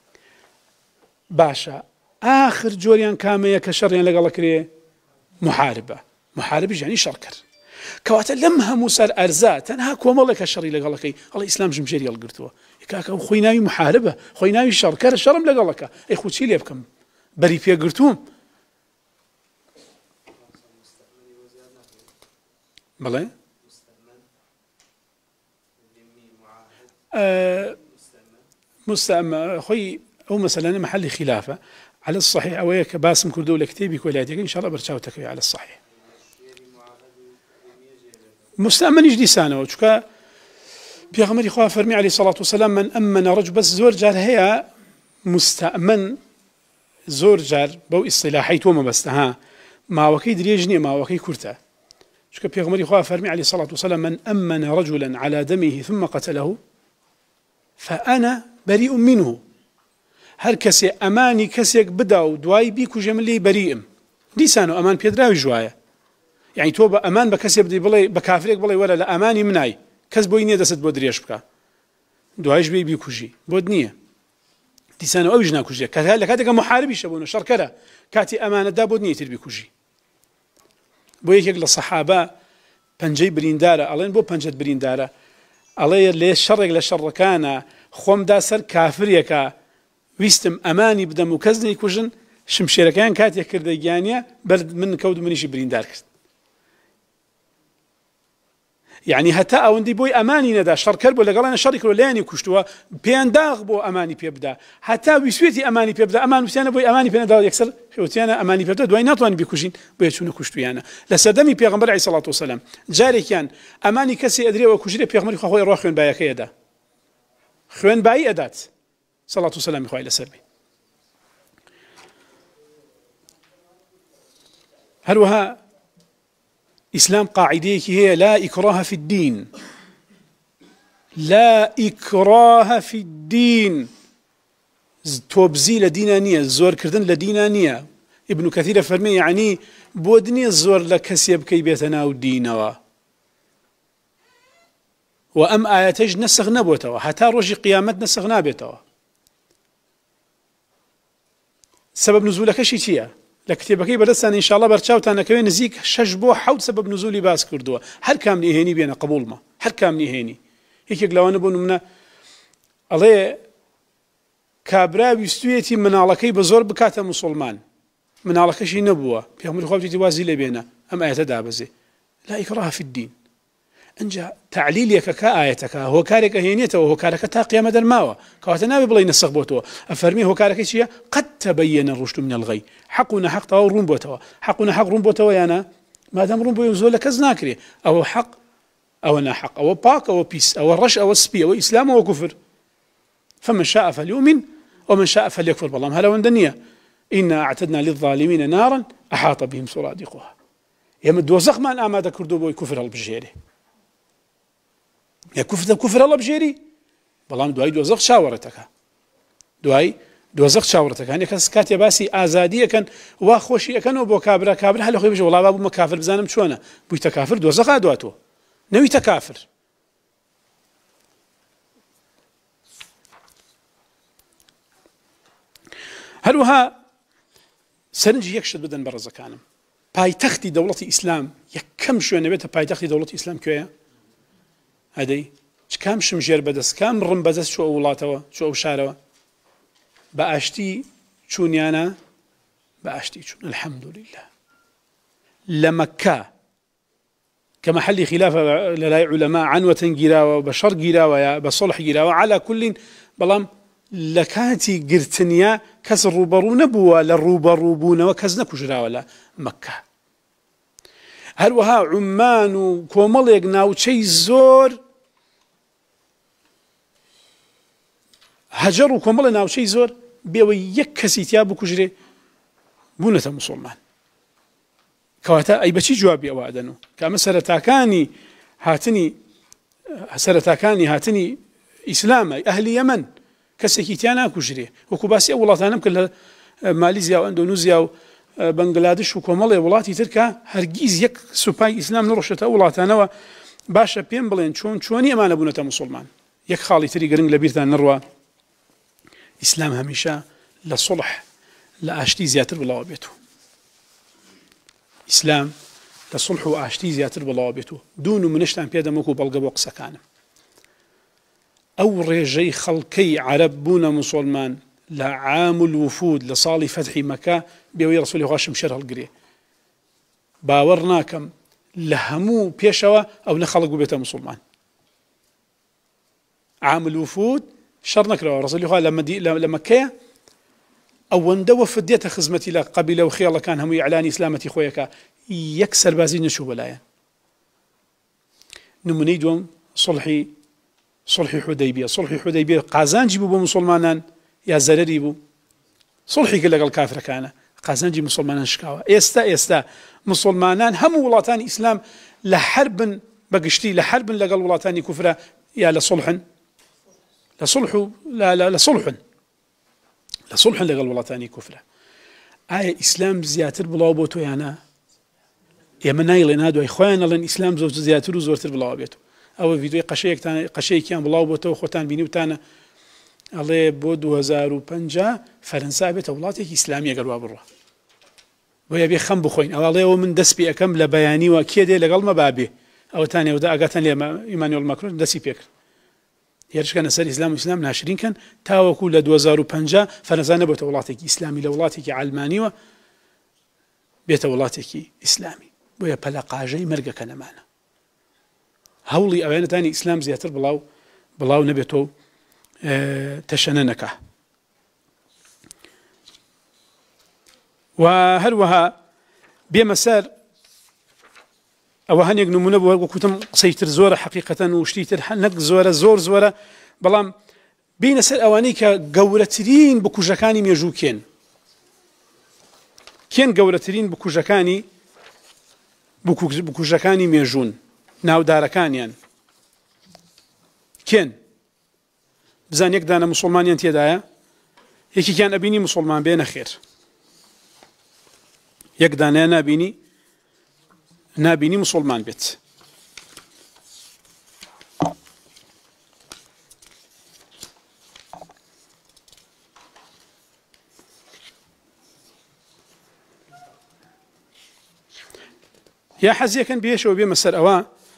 باشە ئاخر جۆریان کامەیە کە شەڕیان لەگەڵە کرێ محاربە محاربیش یعنی شەڕ کرد کەواتە لەم هەموو سەر ئەرزا تەنها کۆمەڵێکە شەڕی لەگەڵەکەی هەڵی ئیسلام ژمژێری هەڵگرتووە کاکە خۆی ناوی محاربە خۆی ناوی شەڕکەرە شەڕم لەگەڵەکە ئەی خۆ چی لێ بکەم بەری پێگرتووم بڵێ مستەمە خۆی ئەو مەسەلەنە محلی خلافە على الصحيح ئەوەیە کە باسم کردو لە کتێبی کۆلایەتەکە ئینشاءالله بەرچاوتەکەوی على الصحيح مستأمنیش دیسانەوە چونکە پێغەمبەری خوا فەرمی عەلەیهی سەڵات وسەلام من ئەمەنە ڕەجل بەس زۆر جار هەیە مستەئمن زۆر جار بەو ئیستیلاحەی تۆ مەبەستە ها ماوەکەی درێژ نییە ماوەکەی کورتە چونکە پێغەمبەری خوا فەرمی عەلەیهی سەڵات وسەلام من ئەمەنە رەجولا على دمه ثم قتله فأنا بريء منه هەر کەسێ ئەمانی کەسێک بدا و دوای بیکوژێ من لێی بەریئم دیسانە ئەمان پێدراوی ژوایە یعنی تۆ بە ئەمان بە کەسێ بدەی بڵێ بە کافرێک بڵێ وەرە لە ئەمانی منای کەس بۆی نییە دەست بۆ درێژ بکە دوایش بێ بیکوژی بۆت نییە دیسانە ئەویش ناکوژێ کە لە کاتێکە محاربیشە بوون شەڕکەرە کاتی ئەمانەتدا بۆت نییە تر بیکوژی بۆ یەکێک لە سەحابە پەنجەی بریندارە ئەڵێن بۆ پەنجەت بریندارە ئەڵێ لێ شەڕێک لە شەڕەکانە خۆمدا سەر کافرێکە ویستم ئەمانی بدەم و کەس نەیکوژن شمشێرەکەیان کاتێک کردە گیانیە بەر من کەوت منیشی بریندار کرد یعنی هەتا ئەوەندەی بۆی ئەمانی نەدا شەڕکەر بۆ لەگەڵیانە شەڕی کردووە لایانی کوشتووە پێیان داغ بۆ ئەمانی پێ بدا هەتا ویسوێتی ئەمانی پێ بدا ئەمان وسیانە بۆی ئەمانی پێ نەدا یەکسەر خەوتیانە ئەمانی پێ بدە دوای ناتوانن بیکوژین بۆیە چوونە کوشتویانە لە سەردەمی پێغەمبەر عەلەیهی سەڵات وسەلام جارێکیان ئەمانی کەسی ئەدرێەوە کوژرێ پێغەمبەری خوا خۆی ڕوا خوێنبایەکەی ئەدا خوێنبایی ئەدات سەڵات و سەلامی خوای لەسەر بێ هەروەها ئیسلام قاعدەیەکی هەیە لا ئیکڕاها فی الدین لا ئیکڕاها فی الدین تۆبزی لە دینە نییە زۆرکردن لە دینە نییە ئیبن کەثیرە فەرمێ یعنی بۆ نییە زۆر لە کەسێ بکەی بێتە ناو دینەوە و ئەم ئایەتەش نەسخ نەبووتەوە هەتا ڕۆژی قیامەت نەسخ نابێتەوە سبب نزولەکەشی چییە لە کتێبەکەی بەدەستان ئینشاءڵڵا بەرچاوتانەکەوێ نزیک شەش بۆ حەوت سبب نزولی باس کردووە هەر کام نهێنی بێنە قبوڵمە هەر کام نهێنی یەکێک لەوانە بۆ نمونە ئەڵێ کابرا ویستویەتی مناڵەکەی بە زۆر بکاتە موسڵمان مناڵەکەشی نەبووە پێغەمبەری خوا وتی وازی لێ بێنە ئەم ئایەتە دابەزێ لا ئیکڕاها فی الدین ئەنجا تعلیلێکە کە ئایەتەکە هۆکارێکە هێنێتەوە هۆکارەکە تا قیامەت دەرماوە کەواتە ناوێ بڵێ نەسخ بۆتەوە ئەفەرمی هۆکارەکەی چییە قەد تەبەیەنە ڕوشد من الغەی حەق و نەحەق تەواو ڕوون بۆتەوە حەق و نەحەق ڕوون بۆتەوە یانە مادام ڕوون بۆ زۆر لە کەس ناکرێ ئەوە حەق ئەوە ناحەق ئەوە پاک ئەوە پیس ئەوە ڕەش ئەوە سپی ئەوە ئیسلام ئەوە کوفر فمن شاء فليؤمن ومن شاء فليكفر بەڵام هەلەوەندە نییە ئینا ئەعتەدنا للظالمین نارا ئەحاط بهم سرادقها ئێمە دۆزەخمان ئامادە کردووە بۆی کوفر هەڵبژێرێ یا کوفر کوفر هەڵبژێری بەڵام دوای دۆزەخ چاوەڕێتەکە دوای دۆزەخ چاوەڕێتەکە هەندێک کەس کاتێ باسی ئازادی ئەکەن وا خۆشی ئەکەنەوە بۆ کابرا کابرا هەلە خۆی بژێ وەڵا با بوومە کافر بزانم چۆنە بوویتە کافر دۆزەخ هادواتەوە نەویتە کافر هەروەها سەرنجی یەک شت بدەن بە ڕێزەکانم پایتەختی دەوڵەتی ئیسلام یەکەم شوێنە بێتە پایتەختی دەوڵەتی ئیسلام کوێیە هەدەی چ کام شمژێر بەدەست کام ڕم بەدەست چوە وڵاتەوە چوە ئەو شارەوە بە ئاشتی چوونیانە بە ئاشتی چوون الحەمدولله لە مەککە کە مەحەلی خلافە لەلای عولەما عنوەتەن گیراوە بە شەڕ گیراوەیە بە سڵح گیراوە عەلا کولین بەڵام لە کاتی گرتنیا کەس ڕوبەڕوو نەبووە لە ڕوبەڕووبوونەوە کەس نەکوژراوە لە مەککە هەروەها عومان و کۆمەڵێک ناوچەی زۆر هەجەر و کۆمەڵە ناوچەی زۆر بێەوە یەک کەسی تیا بکوژرێ بوونەتە موسڵمان کەواتە ئەی بەچی جوابی ئەوە ئەدەن و کە ئەمە سەرەتاکانی هاتنی سەرەتاکانی هاتنی ئیسلامە ئەهلی یەمەن کەسێکی تیا ناکوژرێ وەکو باسی ئەو وڵاتانم کە لە مالیزیا و ئەندۆنوزیا و بەنگلادش و کۆمەڵێ وڵاتی ترکە هەرگیز یەک سوپای ئیسلام نڕۆشێتە وڵاتانەوە باشە پێم بڵێن چۆن چۆنی ئەمانە بوونەتە موسڵمان یەک خاڵی تری گرنگ لە بیرتان نڕوە ئیسلام هەمیشە لە سڵح لە ئاشتی زیاتر بڵاو بێتەوە ئیسلام لە سڵح و ئاشتی زیاتر بڵاو بێتەوە دوون و منشتان پێدەم وەکو بەڵگە بۆ قسەکانم ئەو ڕێژەی خەڵکەی عەرەب بوونە موسڵمان لە عام الوفود لە ساڵی فەتحی مەکە بێوەی ڕەسوولی خوا شمشێر هەڵگرێ باوەڕ ناکەم لە هەموو پێشەوە ئەو نە خەڵک بێتە موسڵمان عام الوفود شەڕ نەکرەوە ڕەسوولی خوا لە مەککەیە ئەوەندە وەفد دێتە خزمەتی لە قەبیلە و خێڵەکان هەمووی ئیعلانی ئیسلامەتی خۆیەکە یەک سەربازی نەچوو بەلایەن نمونەی دووەم سڵحی سڵحی حودەیبیە سڵحی حودەیبیە قازانجی بوو بۆ مسلمانان یا زەرەری بوو سڵحی کرد لەگەڵ کافرەکانە قازانجی مسلمانان شکاوە ئێستا ئێستا مسلمانان هەموو وڵاتانی ئیسلام لە حربن بەگشتی لە حربن لەگەڵ وڵاتانی کوفرە یا لە سڵحن لە سڵح و لە سڵحن لە سڵحن لەگەڵ وڵاتانی کوفرە ئایا ئیسلام زیاتر بڵاو بۆ تۆ یانە ئێمە نایڵێ نادوای خۆیان ئەڵێن ئیسلام زۆر زیاتر و زۆرتر بڵاو بێت ئەوە ڤیدیۆی قەشەیەکتان قەشەیەکیان بڵاو بۆتەوە خۆتان بینی وتانە ئەڵێ بۆ دوو هەزار و پەنجا فەرەنسا بێتە وڵاتێکی ئیسلامی ئەگەر وا بڕوە بۆیە بێ خەم بخۆین ئەوڵێەوە من دەست پێ ئەەکەم لە بەیانیوە کێ دێ لەگەڵ مە بابێ ئەوەتان ێوەدا ئاگاتان لێ ئیمانوێل ماکرۆن دەستی پێکرد هێرشکەنە سەر ئیسلام و ئیسلام ناشرینکەن تاوەکو لە دوو هەزار و پەنجا فەرەنسا نەبێتە وڵاتێکی ئیسلامی لە وڵاتێکی عەلمانیوە بێتە وڵاتێکی ئیسلامی بۆیە پەلە قاژەی مەرگەکە نەمانە هەوڵی ئەوێنەتانی ئیسلام زیاتر بڵاو بڵاو نەبێتەوە تەشەنە نەکا و هەروەها بێمە سەر ئەوە هەنێک نمونە بووە وەکوتم قسەی تر زۆرە حەقیقەتەن و شتی تر نەک زۆرە زۆر زۆرە بەڵام بینە سەر ئەوانەی کە گەورەترین بکوژەکانی مێژوو کێن کێن گەورەترین بکوژەکانی بکوژەکانی مێژوون ناودارەکانیان کێن بزان یەک دانە مسلمانیان تێدایە یەکێکیان ئەبینی مسلمان بێ نەخێر یەک دانەیە نابینی نابینی مسلمان بێت یا حەزیەکەن بێشەوە بێمە سەر ئەوە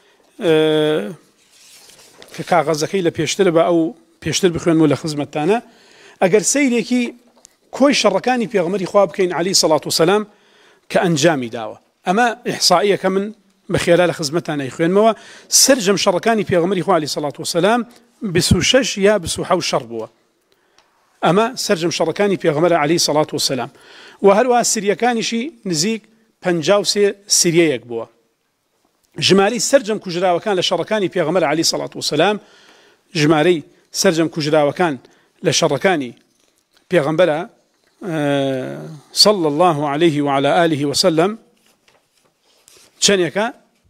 کە کاغەزەکەی لە پێشتر بە ئەو پێشتر بخوێنەوە لە خزمەتتانە ئەگەر سەیرێکی کۆی شەڕەکانی پێغەمبەری خوا بکەین عەلەیهی سەڵات وسەلام کە ئەنجامی داوە ئەمە ئیحسائیەکە من بەخێرا لە خزمەتتانە خوێنمەوە سەرجەم شەڕەکانی پێغەمبەری خوا عەلەیهی سەڵات وسەلام بیست و شەش یا بیست و حەوت شەڕ بووە ئەمە سەرجەم شەڕەکانی پێغەمبەر عەلەیهی سەڵات وسەلام و هەروەها سریەکانیشی نزیک پەنجا و سێ سریەیەک بووە ژمارەی سەرجەم کوژراوەکان لە شەڕەکانی پێغەمبەر عەلەیهی سەڵات وسەلام ژمارەی سەرجەم کوژراوەکان لە شەڕەکانی پێغەمبەرە صلى الله عليه وعلى آله وسلم چەندێکە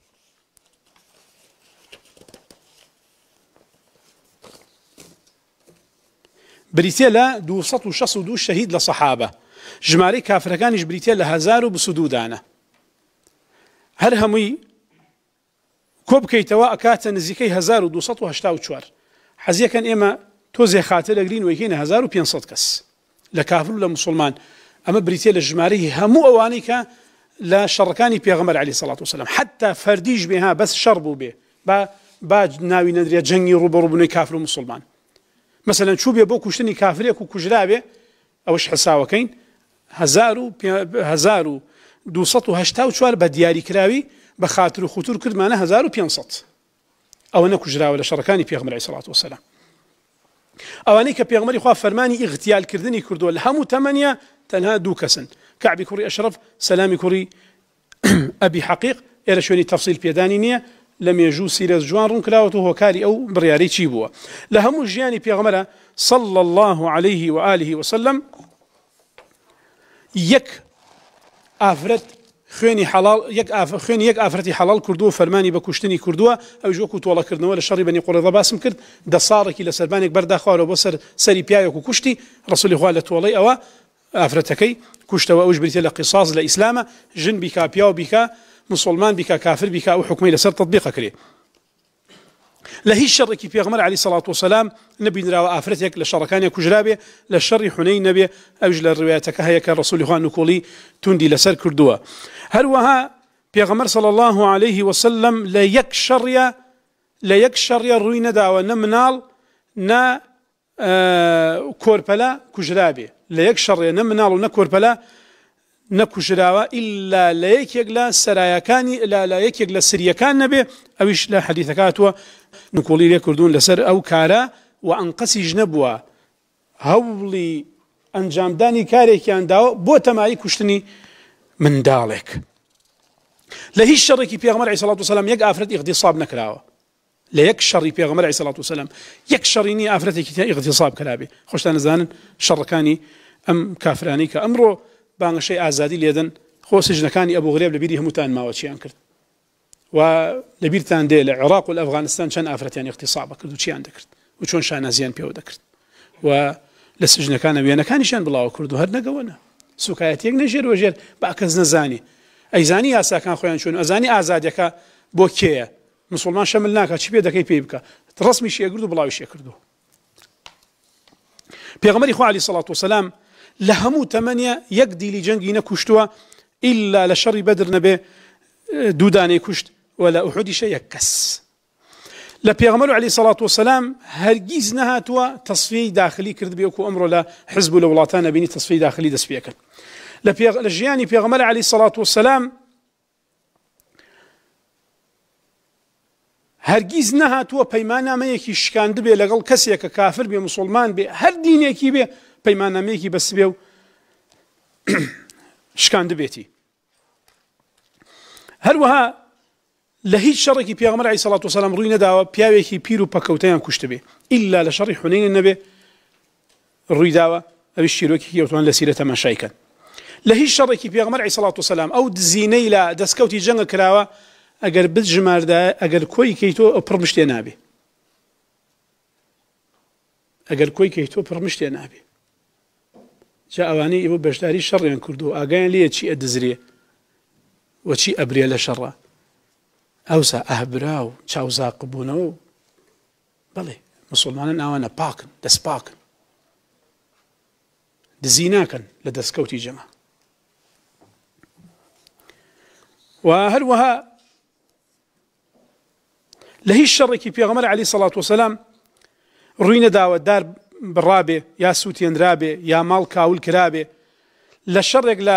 بریتە لە دووسەد و شەست و دوو شەهید لە سەحابە ژمارەی کافرەکانیش بریتە لە هەزار و بیست و دوو دانە هەر هەمووی کۆ بکەیتەوە ئەکاتە نزیکەی هەزار و دووسەد و هەشتا و چوار حەزیەکەن ئێمە تۆزێ خاتر ئەگرین وەیکەینە هەزار و پێنجسەد کەس لە کافر و لە مسلمان ئەمە بریتە لە ژمارەی هەموو ئەوانەی کە لە شەڕەکانی پێغەمبەر عەلەیهی سەڵات وسەلام حتا فەردیش بێها بەس شەڕ بوو بێ با با ناوی نەدرێت جەنگی ڕوبەڕووبوونەوەی کافر و مسلمان مەسەلەن چوو بێ بۆ کوشتنی کافرێک و کوژرا بێ ئەوەش حساوەکەین هەزار و دووسەد و هەشتا و چوار بە دیاریکراوی بە خاتر و خوتور کردمانە هەزار و پێنجسەد ئەوە نەکوژراوە لە شەڕەکانی پێغەمبەر عەلەیهی سەڵات وسەلام ئەوانەی کە پێغەمبەری خوا فەرمانی ئیغتیالکردنی کردووە لە هەموو تەمەنیە تەنها دوو کەسن کەعبی کوڕی ئەشرەف سەلامی کوڕی ئەبی حەقیق ئێرە شوێنی تەفسیل پێدانی نییە لە مێژوو سیرەت جوان ڕوون کراوەتەوە هۆکاری ئەو بڕیارەی چی بووە لە هەموو ژیانی پێغەمبەرە صلى الله عليه وآله وسلم یەک ئافرەت خوێنی حەڵاڵ یەک خوێنی یەک ئافرەتی حەڵاڵ کردووە فەرمانی بە کوشتنی کردووە ئەویش وەکو تۆڵەکردنەوە لە شەڕی بەنی قوڕەیظە باسم کرد دە ساڵێکی لە سەربانێک بەرداخوارەوە بۆ سەر سەری پیاوێک و کوشتی ڕەسوولی خوا لە تۆڵەی ئەوە ئافرەتەکەی کوشتەوە ئەوش بریتە لە قیساس لە ئیسلامە ژن بیکا پیاو بیکا مسلمان بیکا کافر بیکا ئەو حکومەی لەسەر تەطبیق ئەکرێ لە هیچ شەڕێکی پێغەمبەر عەلەیهی سەڵات وسەلام نەبینراوە ئافرەتێک لە شەڕەکانی کوژرا بێ لە شەڕی حونەین نەبێ ئەوش لە ڕوایەتەکە هەیە کە ڕەسوولی خوا نوکۆڵی توندی لەسەر کردووە هەروەها پێغەمبەر صلی الله عليه وسلم لە یەک شەڕیە لە یەک شەڕیە ڕووی نەداوە نە مناڵ نە کۆرپەلا کوژرا بێ لە یەک شەڕیە نە مناڵ و نە کۆرپەلا نەکوژراوە ئیلا لە یەکێک لە سەرایەکانی لە یەکێک لە سریەکان نەبێ ئەویش لە حەدیثەکاتوە نکۆڵی لێ کردوون لەسەر ئەو کارە و ئەنقەسیش نەبووە هەوڵی ئەنجامدانی کارێکیان داوە بۆ تەمایی کوشتنی منداڵێک لە هیچ شەڕێکی پێغەمبەر عەلەیهی سەڵات وسەلام یەک ئافرەت ئیغتیصاب نەکراوە لە یەک شەڕی پێغەمبەر عەلەیهی سەڵات وسەلام یەک شەڕی نییە ئافرەتێکی تیا ئیغتیساب کرابێ. خۆشتان نەزانن شەڕەکانی ئەم کافرانی کە ئەمڕۆ بانگەشەی ئازادی لێدەن، خۆ سجنەکانی ئەبوو غرێب لەبیری هەمووتان ماوە چیان کرد و لەبیرتان دێ لە عێراق و لە ئەفغانستان چەند ئافرەتیان ئیغتیساب کرد و چیان دەکرد و چۆن شانازیان پێوە دەکرد و لە سجنەکانە وێنەکانیشان بڵاو کرد و هەر نەگەوەنە سوکایەتێک نەژێر وەژێر با کەس نەزانی ئەیزانی یاساکان خۆیان چۆن ئەزانی ئازادیەکە بۆ کێیە مسلمان شەمل ناکات چی پێ دەکەی پێی بکە ڕسمی شێگرد و بڵاوی شێکردو. پێغەمبەری خوا عەلەیهی سەڵات وسەلام لە هەموو تەمەنیە یەک دیلی جەنگی نەکوشتووە ئیلا لە شەڕی بەدر نەبێ دوو دانەی کوشت و لە ئوحودیشە یەک کەس. لە پێغەمبەر عەلەیهی سەڵات وسەلام هەرگیز نەهاتووە تەصفیەی داخلی کرد بێ وەکو ئەمڕۆ لە حزب و لە وڵاتان نەبینی تەصفیەی داخلی دەست پێکەن. لە ژیانی پێغەمبەر عەلەیهی سەڵات وسەلام هەرگیز نەهاتووە پەیماننامەیەکی شکاند بێ لەگەڵ کەسێکە کافر بێ مسلمان بێ هەر دینێکی بێ پەیماننامەیەکی بەس بێ و شکاند بێتی. هەروەها لە هیچ شەڕێکی پێغەمبەر عەلەیهی سەڵات وسەلام ڕووی نەداوە پیاوێکی پیر و پەکەوتەیان کوشت بێ ئیلا لە شەڕی حونەین نەبێ ڕووی داوە ئەویش چیرۆکی ئەوتوان لە سیرە تەماشای کەن. لە هیچ شەڕێکی پێغەمبەر عەلەیهی سەڵات وسەلام ئەو دزینەی لە دەستکەوتی جەنگە کراوە ئەگەر بژماردا ئەگەر کۆی کەیتۆ پڕ مشتێ نابێ ئەگەر کۆی کەیتۆ پڕ مشتێ نابێ. جا ئەوانەی ئێوە بەشداری شەڕیان کردو ئاگایان لێیە چی ئەدزرێ و چی ئەبرێ لە شەڕە ئەوسا ئەهبرا و چاوزاق بوونەوە بەڵێ مسلمانان ئەوانە پاکن دەست پاکن دزی ناکەن لە دەستکەوتی جەمە. و هەروەها لە هیچ شەڕێکی پێغەمبەر عەلەیهی سەڵات وسەلام ڕووی نەداوە دار بڕابێ یا سووتێنرابێ یا ماڵ کاول کرابێ. لە شەڕێک لە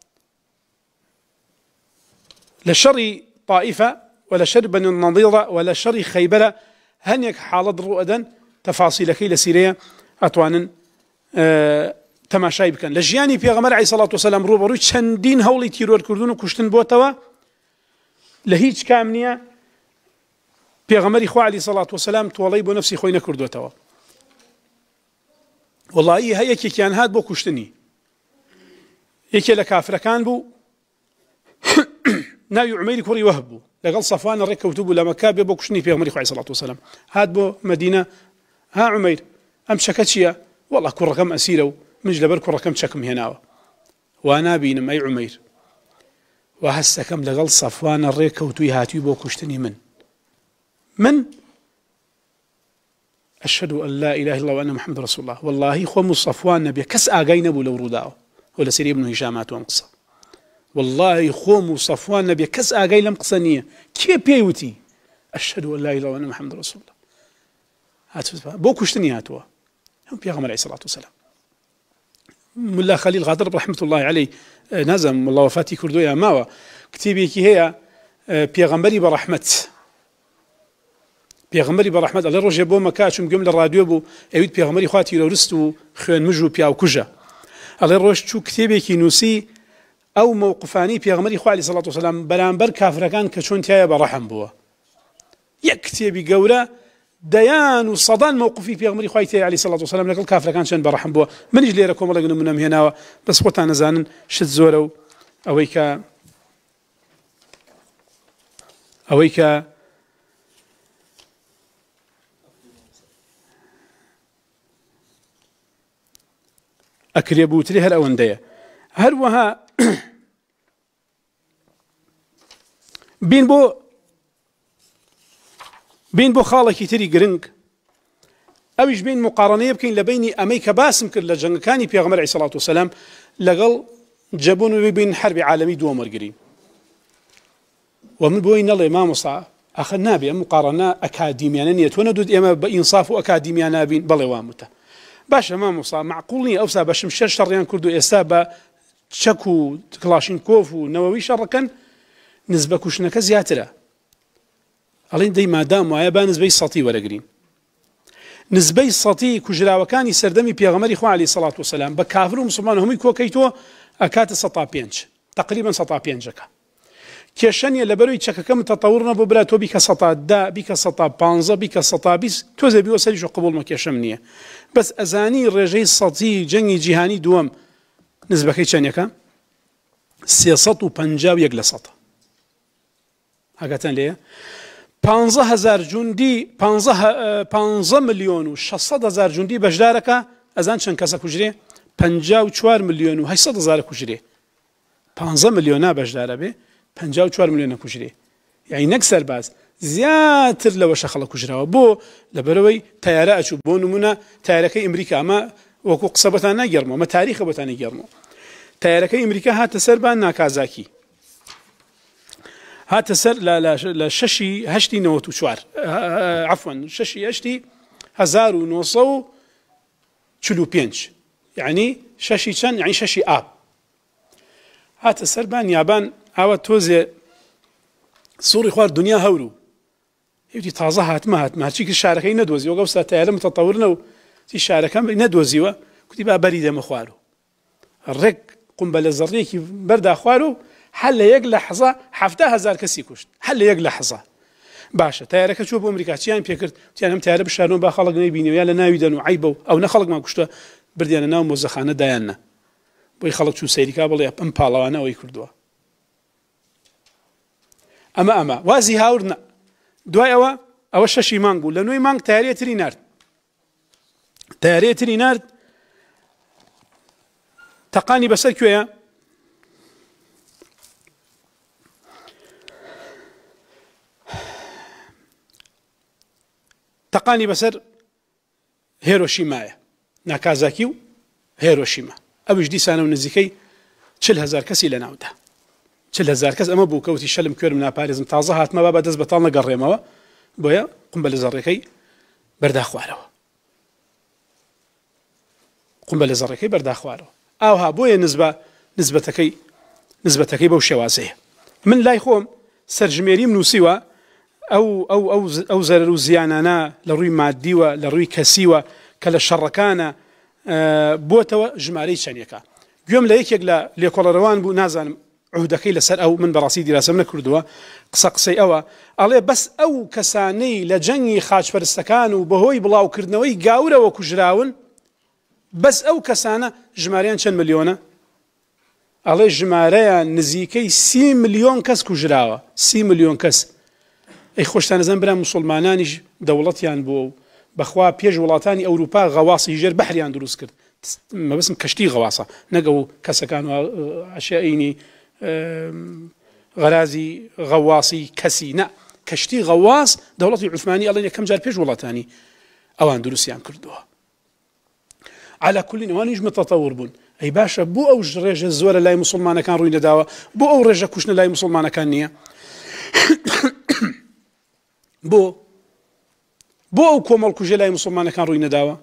لە شەڕی طائفە و لە شەر بەنو نەضیرە و لە شەڕی خەیبەرە هەنێک حاڵەت ڕوو ئەدەن تەفاسیلەکەی لە سیرەیە ئەتوانن تەماشای بکەن. لە ژیانی پێغەمبەر عەلەیهی سەڵات وسەلام ڕووبەڕووی چەندین هەوڵی تیرۆرکردن و کوشتن بۆتەوە لە هیچ کام نییە پێغەمبەری خوا عەلەیهی سەڵات وسەلام تۆڵەی بۆ نەفسی خۆی نەکردوێتەوە. وەڵڵاهی هەیە یەکێکیان هات بۆ کوشتنی یەکێ لە کافرەکان بوو ناوی عومەیری کوڕی وەهب بوو لەگەڵ سەفوانە ڕێککەوتوو بوو لە مەکا بێ بۆ کوشتنی پێغەمبەری خوا عەلەیهی سەڵات وسەلام. هات بۆ مەدینە ها عومەیر ئەم چەکە چییە؟ وەڵڵا کوڕەکەم ئەسیرە و منش لەبەر کوڕەکەم چەکم هێناوە وا نابینم ئەی عومەیر و هەستەکەم لەگەڵ سەفوانە ڕێککەوتووی هاتووی بۆ کوشتنی من من أشهد أن لا إله إلا الله وأن محمد رسول الله. والله خو صفوان نبي كس آجين أبو لو رداو ولا سيري ابن هشامات وانقصة. والله خو صفوان نبي كس آجين لم قصنية كيف بيوتي أشهد أن لا إله إلا الله وأن محمد رسول الله. هات بوكشتني هاتوا هم بيغمر عليه الصلاة والسلام. ملا خليل غادر رحمة الله عليه نزم الله وفاتي كردو يا ماوا كتيبي كي هي بيغمبري برحمة پێغەمبەری بەڕەحمەت ئەڵێ ڕۆژێ بۆ مەکا چوم گوێم لە ڕادیۆ بوو ئەویت پێغەمبەری خوا تیرۆریست و خوێن مژ و پیاوکوژە ئەڵێ ڕۆژ چوو کتێبێکی نووسی ئەو مووقفانی پێغەمبەری خوا عەلەیهی سەڵات وسەلام بەرامبەر کافرەکان کە چۆن تایە بەڕەحم بووە یەک کتێبی گەورە دەیان و سەدان مووقفی پێغەمبەری خوای تێ عەلەیهی سەڵات وسەلام لەگەڵ کافرەکان چەند بەڕەحم بووە. منیش لێرە کۆمەڵێک نمونەم هێناوە بەس خۆتان نەزانن شت زۆرە و ئەوەی کە ئەوەی کە ئەکرێ بوتری هەر ئەوەندەیە. هەروەها بین بۆ بین بۆ خاڵێکی تری گرنگ ئەویش بین مقارنەیە بکەین لە بینی ئەمەی کە باسم کرد لە جەنگەکانی پێغەمبەر عەلەیهی سەڵات وسەلام لەگەڵ جەبوون و بین حربی عالەمی دووەم وەرگرین و من بۆی نەڵێ مامۆستا ئەخە نابێ ئەم مقارنە ئەکادیمیانە نییە تۆ نەدوت ئێمە بە ئینساف و ئەکادیمیان نابین بەڵێ وام وتە باشە مامۆستا معقوڵ نییە ئەوسا بە شمشێر شەڕیان کرد و ئێستا بە چەک و کڵاشینکۆف و نەوەوی شەڕەکەن نسبە کوشتنەکە زیاترە ئەڵێن دەی مادام وایە با نسبەی سەتی وەرەگرین نسبەی سەتی کوژراوەکانی سەردەمی پێغەمبەری خوا عەلەیهی سەڵات وسەلام بە کافر و مسلمان هەمووی کۆکەیتەوە ئەکاتە سەتا پێنج تقریبا سەتا پێنجەکە کێشەنیە لەبەرەوەی چەکەکە متەتەور نەبوو برا تۆ بیکە سەتا دا بیکە سەتا پانزە بیکە سەتا بیست تۆزە بیوە سەریشە قبوڵمە کێشەم نییە بەس ئەزانی ڕێژەی سەدی جەنگی جیهانی دووەم نزبەکەی چەندێکە سێسەد و پەنجاو یەک لە سەدە ئاگاتان لێیە پانزە هەزار جوندی پانزە ملیۆن و شەشسەد هەزار جوندی بەشدارەکە ئەزان چەند کەسە کوژرێ پەنجاو و چوار ملیۆن و هەشسەد هەزارە کوژرێ پانزە ملیۆنا بەشدارە بێ پەنجاو و چوار ملیۆنە کوژرێ یعنی نەک سەرباز زیاتر لەوەشە خەڵک کوژراوە بۆ لەبەرەوەی تەیارە ئەچوو بۆ نمونە تایارەکەی ئەمریکا ئەمە وەکو قسە بەتان نەگەڕمەوە ئەمە تاریخە بەتان نەگەڕمەوە تایارەکەی ئەمریکا هاتە سەر بە ناکازاکی هاتە سەر لە شەشی هەشتی نەوەت و چوار عەفوەن شەشی هەشتی هەزار و نۆسە و چل و پێنج یعنی شەشی چەند یعنی شەشی ئاب هاتە سەر بە نیابان ئاوە تۆزێ سوڕی خوارد دنیا هەورو هێوتی تازە هاتمە هاتمە هەرچی کرد شارەکەی نەدۆزی وەگە ئەوستا تایارە متەتەورنە و تی شارەکەم نەدۆزیوە کوتی با بەری دەمە خوار و ڕێک قومبەلە زەڕێکی بەردا خوار و هەر لە یەک لەحزە حەفتا هەزار کەسی کوشت هەر لە یەک لەحزە باشە تایارەکە چوە بۆ ئەمریکا چیان پێکرد وتیان ئەم تایارە بشارنەوە با خەڵک نەیبینێ یا لە ناوی دەن و عیبە و ئەو نە خەڵکمان کوشتە بردیانە ناو مۆزەخانە دایاننا بۆی خەڵک چوو سەیریکا بڵێ ئەم پاڵەوانە ئەوەی کردووە ئەمە ئەمە وازی هاور نە دوای ئەوە ئەوە شەشی مانگ بوو لە نوێی مانگ تایارەتری نارد تایارەتری نارد تەقانی بەسەر کوێیە تەقانی بەسەر هێرۆشیمایە ناکازاکی و هێرۆشیما ئەوش دیسانە و نزیکەی چل هەزار کەسی لە ناودا چل هەزار کەس ئەمە بوو کەوتی شەلم کوێرم ناپارێزم تازە هاتمە با بە دەست بەتاڵ نەگەڕێمەوە بۆیە قومبەلە زەڕێکەی بەردا خوارەوە قومبەلە زەڕێکەی بەردا خوارەوە ئاوها بۆیە نزبە نزبەتەکەی نزبەتەکەی بەو شێوازەیە من لای خۆم سەرژمێریم نووسیوە ئەو ئەو ئەو ئەو زەرەر و زیانانە لە ڕووی مادیوە لە ڕووی کەسیوە کە لە شەڕەکانە بۆتەوە ژمارەی چەندێکە گوێم لە یەکێک لە لێکۆڵەرەوان بوو نازانم عودەکەی لەسەر ئەو من بەڕاستی دیراسەم نەکردووە قسە قسەی ئەوە ئەڵێ بەس ئەو کەسانەی لە جەنگی خاچپەرستەکان و بەهۆی بڵاوکردنەوەی گاورەوە کوژراون بەس ئەو کەسانە ژمارەیان چەند ملیۆنە ئەڵێ ژمارەیان نزیکەی سی ملیۆن کەس کوژراوە سی ملیۆن کەس ئەی خۆشتان نەزان برا موسڵمانانیش دەوڵەتیان بۆ بەخوا پێش وڵاتانی ئەوروپا غەواسی ژێر بەحریان دروست کرد مەبەستم کەشتی غەواسە نەگە و کەسەکان و عەشائینی غەرازی غەواسی کەسی نە کەشتی غەواس دەوڵەتی عوسمانی ئەڵێن یەکەم جار پێش وڵاتانی ئەوان دروستیان کردووە على كل ئەوانیش متەتەور بوون ئەی باشە بۆ ئەو ڕێژە زۆرە لای موسڵمانەکان ڕووی نەداوە بۆ ئەو ڕێژە کوشتنە لای موسڵمانەکان نییە بۆ بۆ ئەو کۆمەڵ کوژە لای موسڵمانەکان ڕووی نەداوە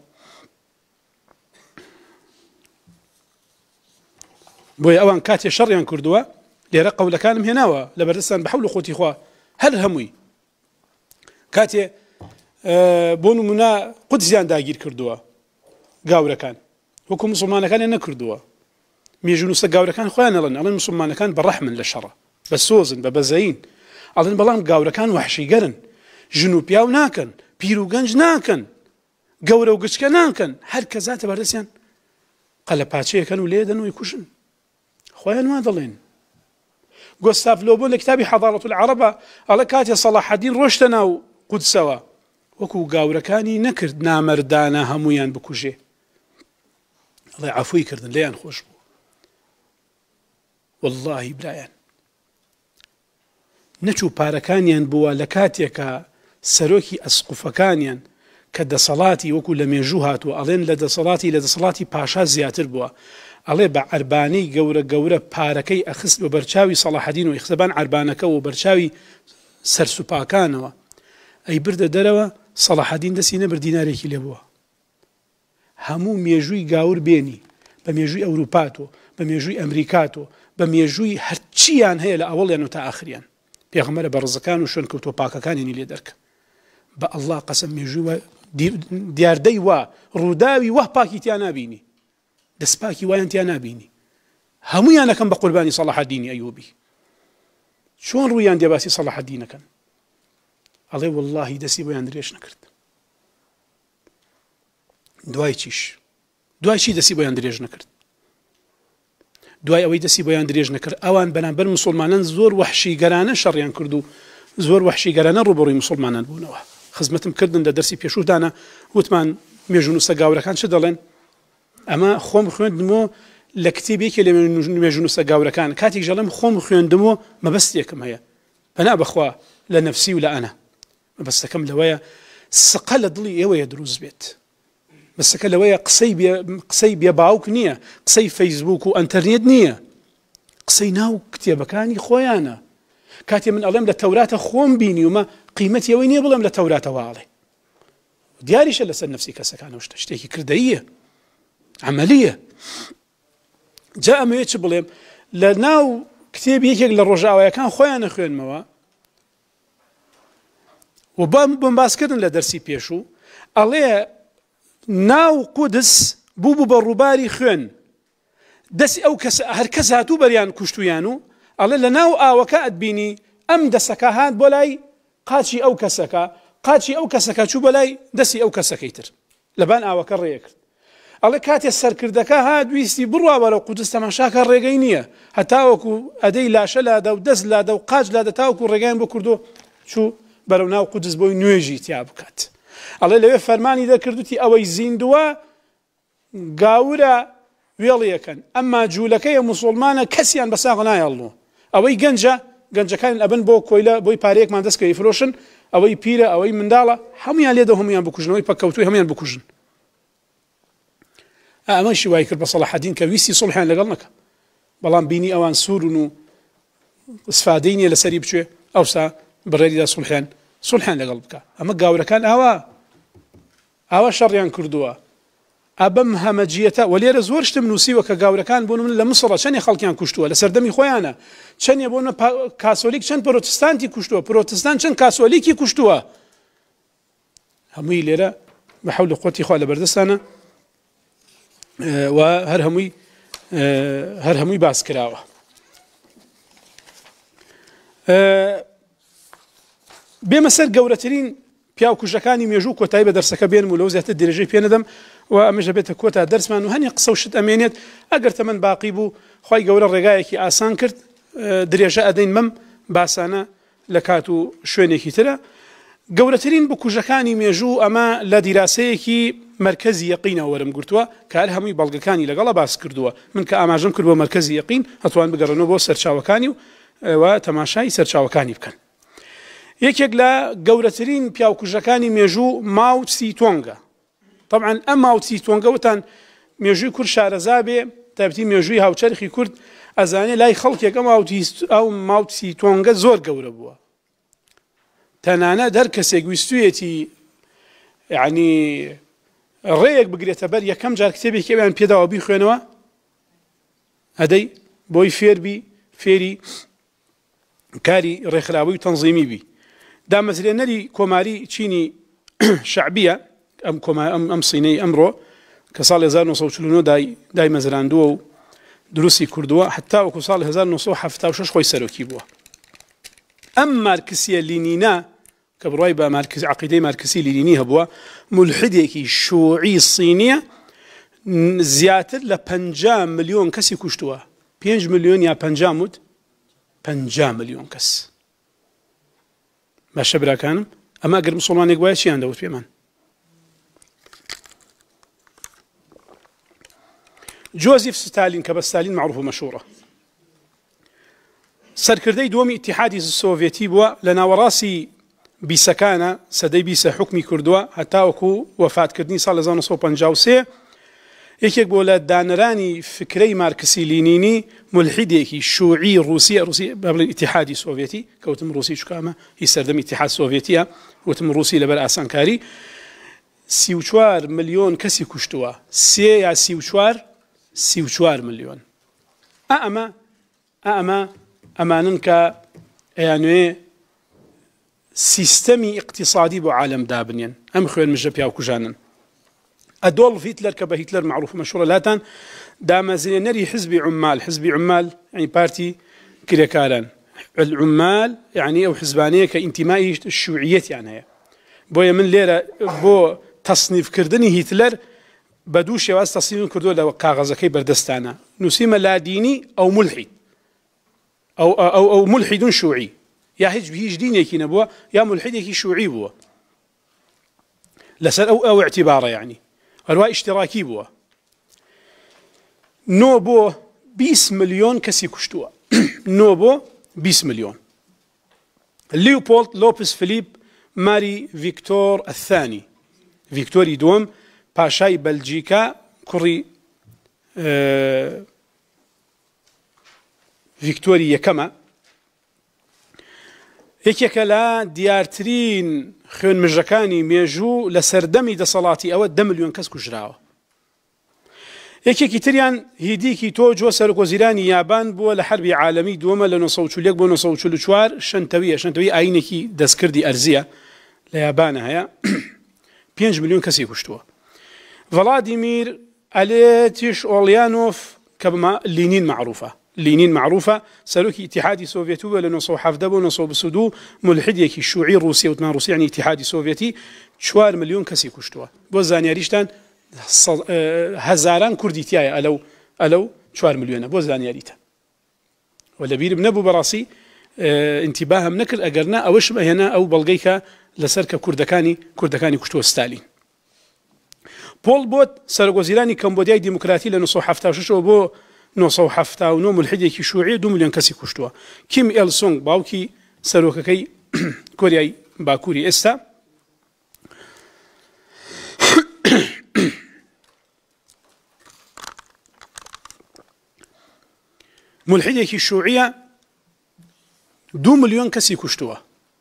بۆیە ئەوان کاتێ شەڕیان کردووە لێرە قەولەکانم هێناوە لە بەردەستان بە حەول و خۆتی خوا هەر هەمووی کاتێ بۆ نمونە قودزیان داگیر کردووە گاورەکان وەکو موسڵمانەکانیان نەکردووە مێژونوسە گاورەکان خۆیان ئەڵێن ئەڵێن موسڵمانەکان بەڕەحمن لە شەڕە بە سۆزن بە بەزەین ئەڵێن بەڵام گاورەکان وەحشیگەرن ژن و پیاو ناکەن پیر و گەنج ناکەن گەورە و گچکە ناکەن هەر کە زاتە بەردەستیان قەلە پاچەیەکەن و لێدەن و کوشن خۆیان وا دەڵێن گۆستاف لۆبۆ لە کتابی حەضارەت العەرەبە ئەڵێ کاتێ سەلاحەدین ڕۆشتە ناو قودسەوە وەکو گاورەکانی نەکرد نامەردانە هەمویان بکوژێ ئەڵێ عەفوی کردن لێیان خۆش بوو وەڵڵاهی برایان نەچوو پارەکانیان بووە لە کاتێکە سەرۆکی ئەسقوفەکانیان کە دەسەڵاتی وەکو لە مێژوو هاتووە ئەڵێن لە دەسەڵاتی لە دەسەڵاتی پاشا زیاتر بووە ئەڵێ بە عەربانەی گەورە گەورە پارەکەی ئەخست بە بەرچاوی سەلاحەدین و ئیختەبان عەربانەکە و بەرچاوی سەرسوپاکانەوە ئەی بردە دەرەوە سەلاحەدین دەستی نەبرد دینارێکی لێ بووە هەموو مێژووی گاور بێنی بە مێژووی ئەوروپاتۆ بە مێژووی ئەمریکاتۆ بە مێژووی هەرچیان هەیە لە ئەوڵیان و تا ئاخریان پێغەمبەرە بە ڕزەکان و شوێن کەوتۆ پاکەکانیانی لێ دەرکە بە ئەڵڵا قەسەم مێژووی دیاردەی وا ڕووداوی وە پاکی تیا نابینی دەستپاکی وایان تیا نابینی هەمویان ئەەکەم بە قوربانی سەلاحەدینی ئەیوبی چۆن ڕوویان دێ باسی سەلاح الدینەکەن ئەڵێ واللهی دەستی بۆیان درێژ نەکرد. دوای چیش دوای چی دەستی بۆیان درێژ نەکرد؟ دوای ئەوەی دەستی بۆیان درێژ نەکرد ئەوان بەرامبەر موسڵمانان زۆر وەحشیگەرانە شەڕیان کرد و زۆر وەحشیگەرانە ڕوبەڕووی موسڵمانان بوونەوە. خزمەتم کردن لە دەرسی پێشوودانە وتمان مێژونووسە گاورەکان چ دەڵێن؟ ئەمە خۆم خوێندمەوە لە کتێبێکی لە مێژونووسە گاورەکان کاتێک ژەڵێم خۆم خوێندمەوە مەبەستێکم هەیە بەنا بەخوا لە نەفسی و لە ئەنا مەبەستەکەم لەوەیە سقە لە دڵی ئێوەیە دروست بێت. بەسەکە لەوەیە قسەی بێباوک نییە، قسەی فەیسبوک و ئەنتەرنێت نییە، قسەی ناو کتێبەکانی خۆیانە. کاتێ من ئەڵێم لە تەوراتە خۆم بینی ومە قیمەتی ئەوەی نییە بڵێم لە تەوراتە واڵێ دیاریشە لەسەر نەفسی کەسەکانەوە شتە شتێکی کردەیە عملیە. جا ئەمەیە چ بڵێم لە ناو کتێبی یەکێک لە ڕۆژاوایەکان خۆیان نەخوێنمەوە و بۆم باسکردن لە دەرسی پێشوو ئەڵێ ناو قودس بوو بوو بە ڕووباری خوێن دەستی ئەو کەس هەر کەس هاتوو بەریان کوشتویان و ئەڵێ لە ناو ئاوەکە ئەتبینی ئەم دەسەکە هات بۆ لای قاچی ئەو کەسەکە قاچی ئەو کەسەکە چوو بە لای دەستی ئەو کەسەکەی تر لەبان ئاوەکە ڕێ کرد. ئەڵێ کاتێ سەرکردەکە هات ویستی بڕوا بەرەو قودس تەماشاکە ڕێگەی نییە هەتاوەکو ئەدەی لاشە لادە و دەست لادە و قاچ لادە تاوەکو ڕێگەیان بۆ کردو چوو بەرەو ناو قودس بۆی نوێژی تیا بکات. ئەڵێ لەوێ فەرمانی دەکردوتی ئەوەی زیندووە گاورە وێڵیەکەن ئەمما جوولەکەی موسڵمانە کەسیان بەساغ نایەڵنەوە. ئەوەی گەنجە گەنجەکان ئەبن بۆ کۆیلە بۆی پارەیەکمان دەستکەی فرۆشن ئەوەی پیرە ئەوەی منداڵە هەمویان لێدە هەمویان بکوژنەوەی پەکەوتوی هەمویان بکوژن. ئەمەشی وای کرد بە سەلاح الدین کە ویستی سڵحیان لەگەڵ نەکە بەڵام بینی ئەوان سوورن و ئسفادەی نییە لەسەری بچێ ئەوسا بڕێریدا سڵحیان سڵحیان لەگەڵ بکە. ئەمە گاورەکان ئاوا ئاوا شەڕیان کردووە ئەبەم هەمەجیەتە و لێرە زۆر شتم نووسیوە کە گاورەکان بوون من لە مسڕە چەندێ خەڵکیان کوشتووە لە سەردەمی خۆیانە چەندێ بۆنە کاسۆلیک چەند پرۆتستانتی کوشتووە پرۆتستان چەند کاسۆلیکی کوشتووە هەمووی لێرە بە حەول و قووەتی خوا لە بەردەستانە و هەر هەمووی هەر هەمووی باس کراوە. بێمە سەر گەورەترین پیاوکوژەکانی مێژوو کۆتایی بە دەرسەکە بێنم و لەو زیاتر درێژەی پێ نەدەم و ئەمەش دەبێتە کۆتا دەرسمان و هەنی قسە و شت ئەمێنێت ئەگەر تەمەن باقی بوو خی گەورە ڕێگایەکی ئاسان کرد درێژە ئەدەین مەم باسانە لە کات و شوێنێکی ترە. گەورەترین بکوژەکانی مێژوو ئەمە لە دیراسەیەکی مرکزی یەقینەوە وەرم گرتووە کە هەر هەمووی بەڵگەکانی لەگەڵە باس کردووە من کە ئاماژەم کرد بۆ مرکزی یەقین هەتوان بگەڕنەوە بۆ سەرچاوەکانی و تەماشای سەرچاوەکانی بکەن. یەکێک لە گەورەترین پیاوکوژەکانی مێژوو ماو تسی تۆنگە. طبعا ئەم ماو تسی تۆنگە وتان مێژووی کورد شارەزا بێ تایبەتی مێژووی هاوچەرخی کورد ئەزانێ لای خەڵکێک ئەو ماو تسی تۆنگە زۆر گەورە بووە تەنانەت هەر کەسێک ویستویەتی یعنی ڕێیەک بگرێتە بەر یەکەم جار کتێبێکی ئەویان پێداوە بیخوێنەوە ئەدەی بۆی فێربی فێری کاری ڕێکخراوی و تەنزیمی بی. دامەزرێنەری کۆماری چینی شعبیە ئەم ئەم سینەی ئەمڕۆ کە ساڵی هەزار و نۆ سەد و چل و نۆ دای مەزراندووە و دروستی کردووە حتا وەکو ساڵی هەزار و نۆ سەد و حەڤتا و شەش خۆی سەرۆکی بووە. ئەم مارکسیە لینینە کە بڕای بە عەقیدەی مارکسی لینینی هەبووە مولحیدێکی شووعی سینیە زیاتر لە پەنجا ملیۆن کەسی کوشتووە پێنج ملیۆن یا پەنجا موت پەنجا ملیۆن کەس. باشە براکانم ئەمە ئەگەر موسڵمانێک وایە چیان دەوت پێمان؟ جۆزیف ستالین کە بە ستالین معروف و مەشهوڕە سەرکردەی دووەمی ئیتیحادی سۆڤێتی بووە لە ناوەڕاستی بیسەکانە سەدەی بیسە حکمی کردووە هەتاوەکو وەفاتکردنی ساڵ هەزار و نۆ سەد و پەنجا و سێ. یەکێک بۆ لە دانەرانی فکرەی مارکسی لینینی ملحیدێکی شووعی رووسیە رووسی بەڵێن ئیتیحادی سۆڤێتی کەوتم رووسی چکامە هی سەردەمی ئیتیحاد سۆڤێتیە وتم رووسی لەبەر ئاسانکاری سی و چوار ملیۆن کەسی کوشتووە سێ یا سی و چوار سی و چوار ملیۆن. ئەمە ئەمە ئەمانن کە ئەیانوێ سیستەمی اقتصادی بۆ عالم دابنێن ئەم خوێن مژە پیاوکوژانن. ئەدۆڵف هیتلەر کە بە هیتلەر معروف مەشهوڕە لاتان دامەزرێنەری حزبی عمال حزبی عمال یعنی پارتی کرێکاران العمال يعني أو حزبانية كانتمائي الشيوعية يعني بويا من ليرة بو تصنيف كردني هتلر بدوش يواز تصنيف كردو لو كاغزكي بردستانا نسيم لا ديني أو ملحد أو أو أو ملحد شيوعي يا هيج هيج دين يكين بوا يا ملحد يكي شيوعي بوا لسر أو أو اعتباره يعني الوا اشتراكي بوا نو بو بيس مليون كسي كشتوا نو بو بيس مليون ليوبولد لوبس فيليب ماري فيكتور الثاني فيكتوري دوم باشاي بلجيكا كوري اه فيكتوري يكما هيكلا ديارترين خيون مجركاني ميجو لسردمي دصلاتي او دم مليون كس كجراوه یەکێکی تریان هیدیکی تۆجۆ سەرۆک وەزیرانی یابان بووە لە حربی عالەمی دووەمە لە نۆ سەد و چل و یەک بۆ نۆ سەد و چل و چوار شەنتەویە شەنتەوی ئاینێکی دەستکردی ئەرزیە لە یابانە هەیە پێنج ملیۆن کەسی کوشتووە ڤڵادیمیر ئەلێتیش ئۆڵیانۆف کە بمە لینین معروفە لینین معروفە سەرۆکی ئیتیحادی سۆڤێتی بووە لە نۆ سەد و حەڤدە بۆ نۆ سەد و بیست و دوو مولحیدێکی شیوعی ڕووسیە وتمان ڕووسی یعنی ئیتیحادی سۆڤێتی چوار ملیۆن کەسی کوشتووە بۆ زانیاریشتان هزاران کوردی تایە ئەلەو ئەلەو چوار ملیۆنە بۆ زانیاریتە و لەبیرم نەبوو بەڕاستی ئینتیباهم نەکرد ئەگەرنا ئەوەشم ئەهێنا ئەو بەڵگەی کە لەسەر کە کوردەکانی کوردەکانی کوشتووە ستالین پۆڵ بۆت سەرۆکوەزیرانی کەمبۆدیای دیموکراتی لە نۆ سەد و حەڤتا و شەشەوە بۆ نۆ سەد و حەڤتا و نۆ مولحیدێکی شیوعی دوو ملیۆن کەسی کوشتووە کیم ئێل سۆنگ باوکی سەرۆکەکەی کۆریای باکووری ئێستا ملحدێکی شیوعیە دوو ملیۆن کەسی کوشتووە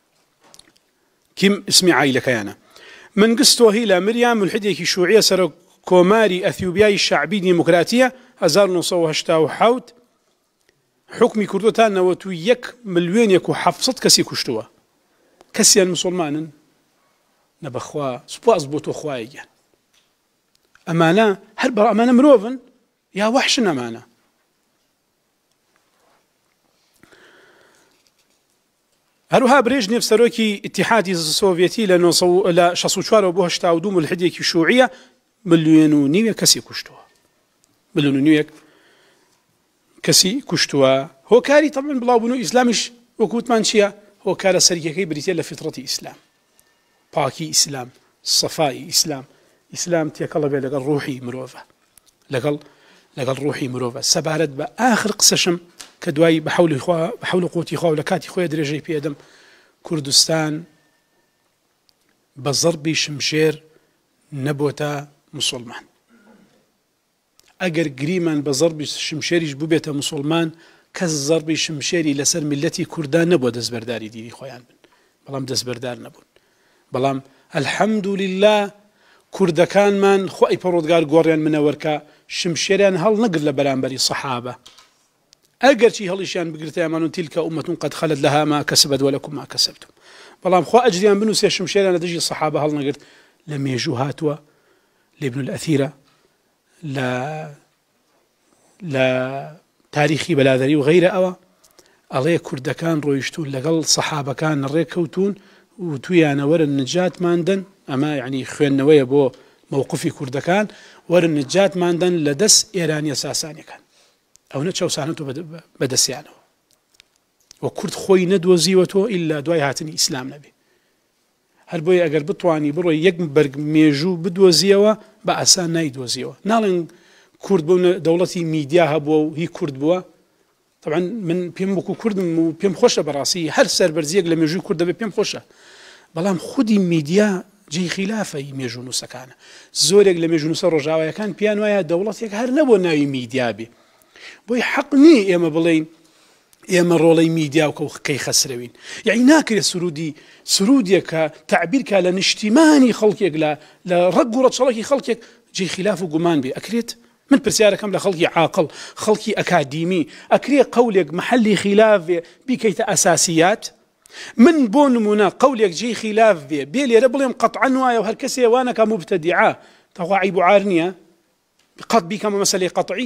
کیم اسمی عایلەکەیانە منگستۆ هیلا مریان ملحدێکی شیوعیە سەرۆک کۆماری ئەثیۆپیای شەعبی دیموکراتیە هەزار و نۆ سەد و هەشتا و حەوت حکمی کردووە تا نەوەت و یەک ملیۆنێک و حەڤسەد کەسی کوشتووە کەسیان موسڵمانن نەبەخوا سوپاس بۆ تۆ خوایەگیان ئەمانە هەر بە ئەمانە مرۆڤن یا وەحشن ئەمانە هەروها برێژنێف سەرۆکی ئیتیحادی سۆڤێتی لە شەست و چوارەوە بۆ هەشتا و دوو ملحدێکی شیوعیە ملیۆن و نیوە کەسی کوشتووە ملیۆن و نیوەک کەسی کوشتووە هۆکاری تەمەن بڵاوبوون و ئیسلامیش وەکوتمان چییە هۆکارە سەرکیەکەی بریتە لە فیترەتی ئیسلام پاکی ئیسلام سەفای ئیسلام ئیسلام تێکەڵە بێ لەگەڵ ڕوحی مرۆڤە لەگەڵ لەگەڵ ڕوحی مرۆڤە سەبارەت بە ئاخر قسەشم کە دوای بە حەولی خوا بە حەول و قوتی خوا و لە کاتی خۆی درێژەی پێدەم کوردستان بە زەربی شمشێر نەبووتە موسڵمان ئەگەر گریمان بە زەربی شمشێریش ببێتە موسڵمان کەس زەربی شمشێری لەسەر میلەتی کوردان نەبووە دەستبەرداری دیری خۆیان بن بەڵام دەستبەردار نەبوون بەڵام ئەلحەمدولیلا کوردەکانمان خوای پەڕۆدگار گۆڕیان منەوەرکە شمشێریان هەڵ نەگرت لە بەرامبەری سەحابە ئەگەرچی هەڵیشیان بگرتەیەمان و تیلکە ئومەتون قەد خەلەت لەها ما کەسبەت وەلەکم ما کەسەبتم بەڵام خوا ئەجریان بنووسێ شمشێریان لە دژی سەحابە هەڵ نەگرت لە مێژوو هاتووە لە ئیبن الئەثیرە لە لە تاریخی بەلادەری و غەیرە ئەوە ئەڵێ کوردەکان ڕۆیشتون لەگەڵ سەحابەکان ڕێککەوتون و تویانە وەرن نجاتماندن ئەمە یعنی خوێندنەوەیە بۆ مووقفی کوردەکان وەرن نجاتماندن لە دەست ئێرانیە ساسانیەکان ئەو نە چەوسانەوە بەدەستیانەوە وە کورد خۆی نەدۆزیوەتەوە ئیلا دوای هاتنی ئیسلام نەبێ هەر بۆیە ئەگەر بتوانی بڕۆی یەک بەرگ مێژوو بدۆزیەوە بە ئاسان نایدۆزیەوە ناڵێن کورد بوون دەوڵەتی میدیا هەبووە و هی کورد بووە طبعا من پێم وەکو کوردم و پێم خۆشە بەڕاستی هەر سەربەرزیەک لە مێژووی کورد دەبێت پێم خۆشە بەڵام خودی میدیا جێی خلافەی مێژوو نووسەکانە زۆرێک لە مێژوو نووسە ڕۆژاوایەکان پیان وایە دەوڵەتێک هەر نەبووە ناوی میدیا بێ بۆی حەق نییە ئێمە بڵێین ئێمە ڕۆڵەی میدیاوکە و کەی خەسرەوین یعنی ناکرێت سرودی سرودێک کە تعبیرکە لە نیشتیمانی خەڵکێک لە لە ڕەگ و ڕەچەڵێکی خەڵکێک جێی خلاف و گومان بێ ئەکرێت من پرسیارەکەم لە خەڵکی عاقڵ خەڵکی ئەکادیمی ئەکرێ قەولێک محلی خلاف بێ بیکەیتە ئەساسیات من بۆ نمونە قەولێک جێی خلاف بێ بێ لێرە بڵێم قەطعەن وایە و هەر کەسێ وانەکە مبتەدیعە تەوا عیب و عار نییە قەت بیکەمە مەسەلەی قەطعی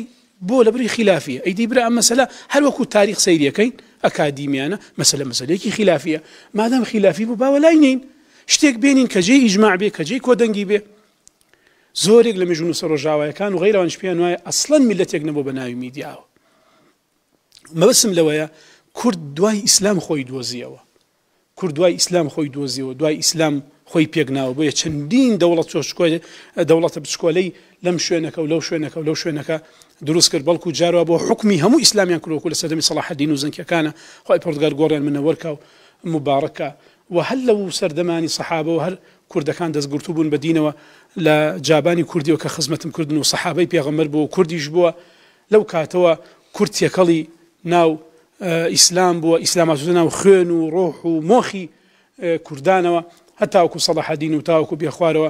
بۆ لەبری خلافیە ئەیدی برا ئەم مەسەلە هەر وەکو تاریخ سەیریەکەین ئەکادیمیانە مەسەلە مەسەلەیەکی خلافیە مادام خلافی بوو باوە لای نین شتێک بێنین کە جێی ئیجماع بێ کە جێی کۆدەنگی بێ زۆرێک لە مێژوون و سەرۆژاوایەکان و غەیرەوانش پێیان وایە ئەسڵەن میلەتێک نەبوو بە ناوی میدیاوە مەبەسم لەوەیە کورد دوای ئیسلام خۆی دۆزیەوە کورد دوای ئیسلام خۆی دۆزیەوە دوای ئیسلام خۆی پێکناوە بۆیە چەندین دەوڵەت دەوڵەتە بچکۆلەی لەم شوێنەکە و لەو شوێنەکە و لەو شوێنەکە دروست کرد بەڵکو جارەوە بۆ حکمی هەموو ئیسلامیان کردوەکو لە سەردەمی سەلاح الدین و زەنکیەکانە خۆی پۆرتگال گۆڕیان منەوەرکە و مبارەکە و هەر لەو سەردەمانی سەحابە و هەر کوردەکان دەستگرتو بوون بە دینەوە لە جابانی کوردیەوە کە خزمەتم کردن و سەحابەی پێغەمبەر بوو و کوردیش بووە لەو کاتەوە کورد تێکەڵی ناو ئیسلام بووە ئیسلاماتوتە ناو خوێن و ڕۆح و مۆخی کوردانەوە هەتاوەکو سەلاح الدین و تاوەکو بێخوارەوە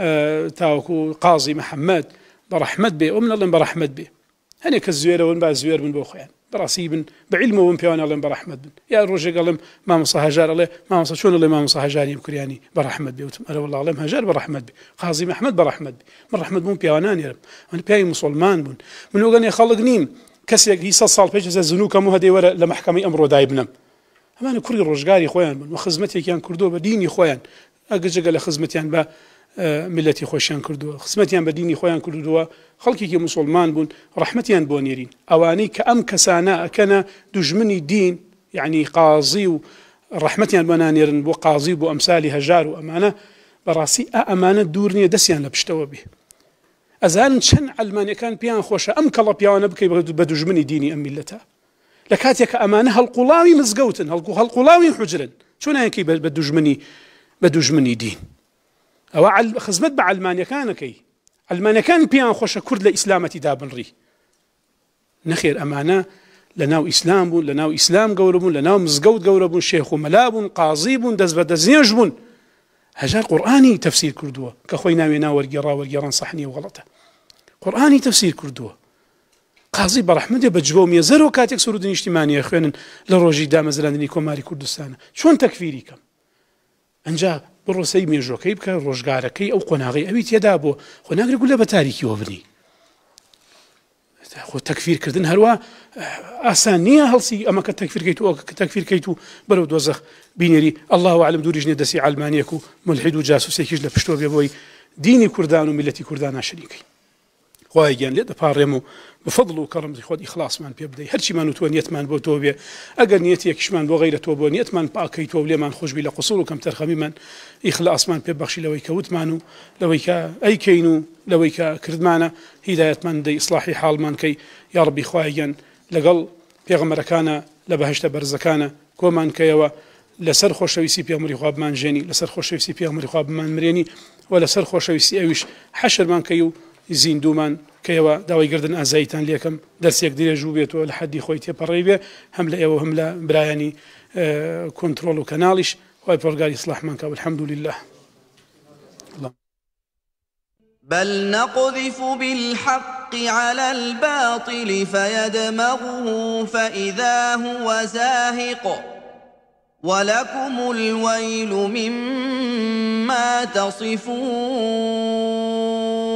تاوەکو قازی محەممەد بەڕەحمەت بێ ئەو منەڵێن بەڕەحمەت بێ هەنێک کە زوێرەون با زوێر بن بۆ خۆیان بەڕاستی بن بەعیلمەوەم پێوان ئەڵێن بەڕەحمەت بن یا ڕۆژێک ئەڵێم مامۆستا هەژار ئەڵێ مامۆستا چۆن ئەڵێ مامۆستا هەژاریم کوریانی بەڕەحمەت بێ وتم ئەرە وەڵڵا ئەڵێم هەژار بەڕەحمەت بێ قازی محەممەد بەڕەحمەت بێ من ڕەحمەت بووم پیاوانان هێرم من پیاوی موسڵمان بوون من وەگەنێ خەڵک نیم کەسێک هی سەد ساڵ پێش زنووکەم و هەدەی وەرە لە محکەمەی ئەمڕۆ دای بنم ئەمانە کوڕی ڕۆژگاری خۆیان بن و خزمەتێکیان کردووە بە دینی خۆیان ئەگە جگە لە خزمەتیان بە ملەتی خۆشیان کردووە خزمەتیان بە دینی خۆیان کردووە خەڵکێکی موسڵمان بوون ڕەحمەتیان بۆ نێرین ئەوانەی کە ئەم کەسانە ئەکەنە دوژمنی دین یعنی قازی و ڕەحمەتیان بۆ نانێرن بۆ قازی بۆ ئەمسالی هەژار و ئەمانە بەڕاستی ئا ئەمانە دوور نییە دەستیان لە پشتەوە بێ ئەزانن چەند ئەلمانیەکان پێیان خۆشە ئەم کەڵە پیاوانە بکەی بە دوژمنی دینی ئەم میلەتە لە کاتێک کە ئەمانە هەڵقوڵاوی مزگەوتن هەڵقو هەڵقوڵاوی حوجرن چۆنیانکەی بە دوژمنی بە دوژمنی دین ئەوە خزمەت بە ئەلمانیەکانەکەی ئەلمانیەکان پێیان خۆشە کورد لە ئیسلامەتی دابنڕی نەخێر ئەمانە لە ناو ئیسلام بوون لە ناو ئیسلام گەورە بوون لە ناو مزگەوت گەورە بوون شێخ و مەلا بوون قازی بوون دەست بە دەستنێژ بوون هەژار قورئانی تەفسیر کردووە کە خۆی ناوێ نا وەرگێڕا وەرگێڕان سەحنی و غەڵەتە قورئانی تەفسیر کردووە قازی بەڕەحمەتێ بە جوە و مێزەرەوە کاتێک سروودی نیشتیمانیە خوێنن لە ڕۆژی دامەزراندنی کۆماری کوردستانە چۆن تەکفیری کەم ئەنجا بڕۆسەی مێژۆکەی بکە ڕۆژگارەکەی ئەو قۆناغی ئەوی تێدا بۆ خۆ ناگرێت گولە بە تاریکیەوە بنی خۆ تەکفیرکردن هەروە ئاسان نییە هەڵسی ئەمە کە تەکفیرکەیت و کە تەکفیرکەیت و بەرەو دۆزەخ بینێری الله ئەعلەم دووریش نیە دەستی عەلمانیەک و مولحید و جاسوسێکیش لە پشتۆ بێ بۆی دینی کوردان و میلەتی کوردان ناشریکەی خوای گیان لێ دەپاڕێم و بفضل و کەڕەمی خۆت ئیخلاسمان پێ بدەی هەرچیمان و تۆ نیەتمان بۆ تۆ بێ ئەگەر نیەتێکیشمان بۆ غەیرە تۆ بۆ نیەتمان پاکەیت و لێمان خۆشبی لە قوسوڵ و کەم تەرخەمیمان ئیخلاسمان پێ بەخشی لەوەی کە وتمان و لەوەی کە ئەیکەین و لەوەی کە کردمانە هیدایەتمان دەی ئیسلاحی حاڵمان کەی یا ڕەبی خوای گیان لەگەڵ پێغەمبەرەکانە لە بەهەشتە بەرزەکانە کۆمان کەیەوە لەسەر خۆشەویستی پێغەمبەری خوا بمان ژێنی لەسەر خۆشەویستی پێغەمبەری خوا بمان مرێنی و لەسەر خۆشەویستی ئەویش حەشرمان کەی و زیندومان کەیەوە داوای گردن ئازاییتان لێکم دەستێک درێژوو بێتەوە لە حەدی خۆی تێپەڕێ بێ هەم لە ئێوە هەم لە برایانی کۆنتڕۆڵ و کەناڵیش خۆی پەروەردگاری ئیسلاحمان کە والحەمد لله بل نقذف بالحق على الباطل فيدمغه فإذا هو زاهق ولكم الويل مما تصفون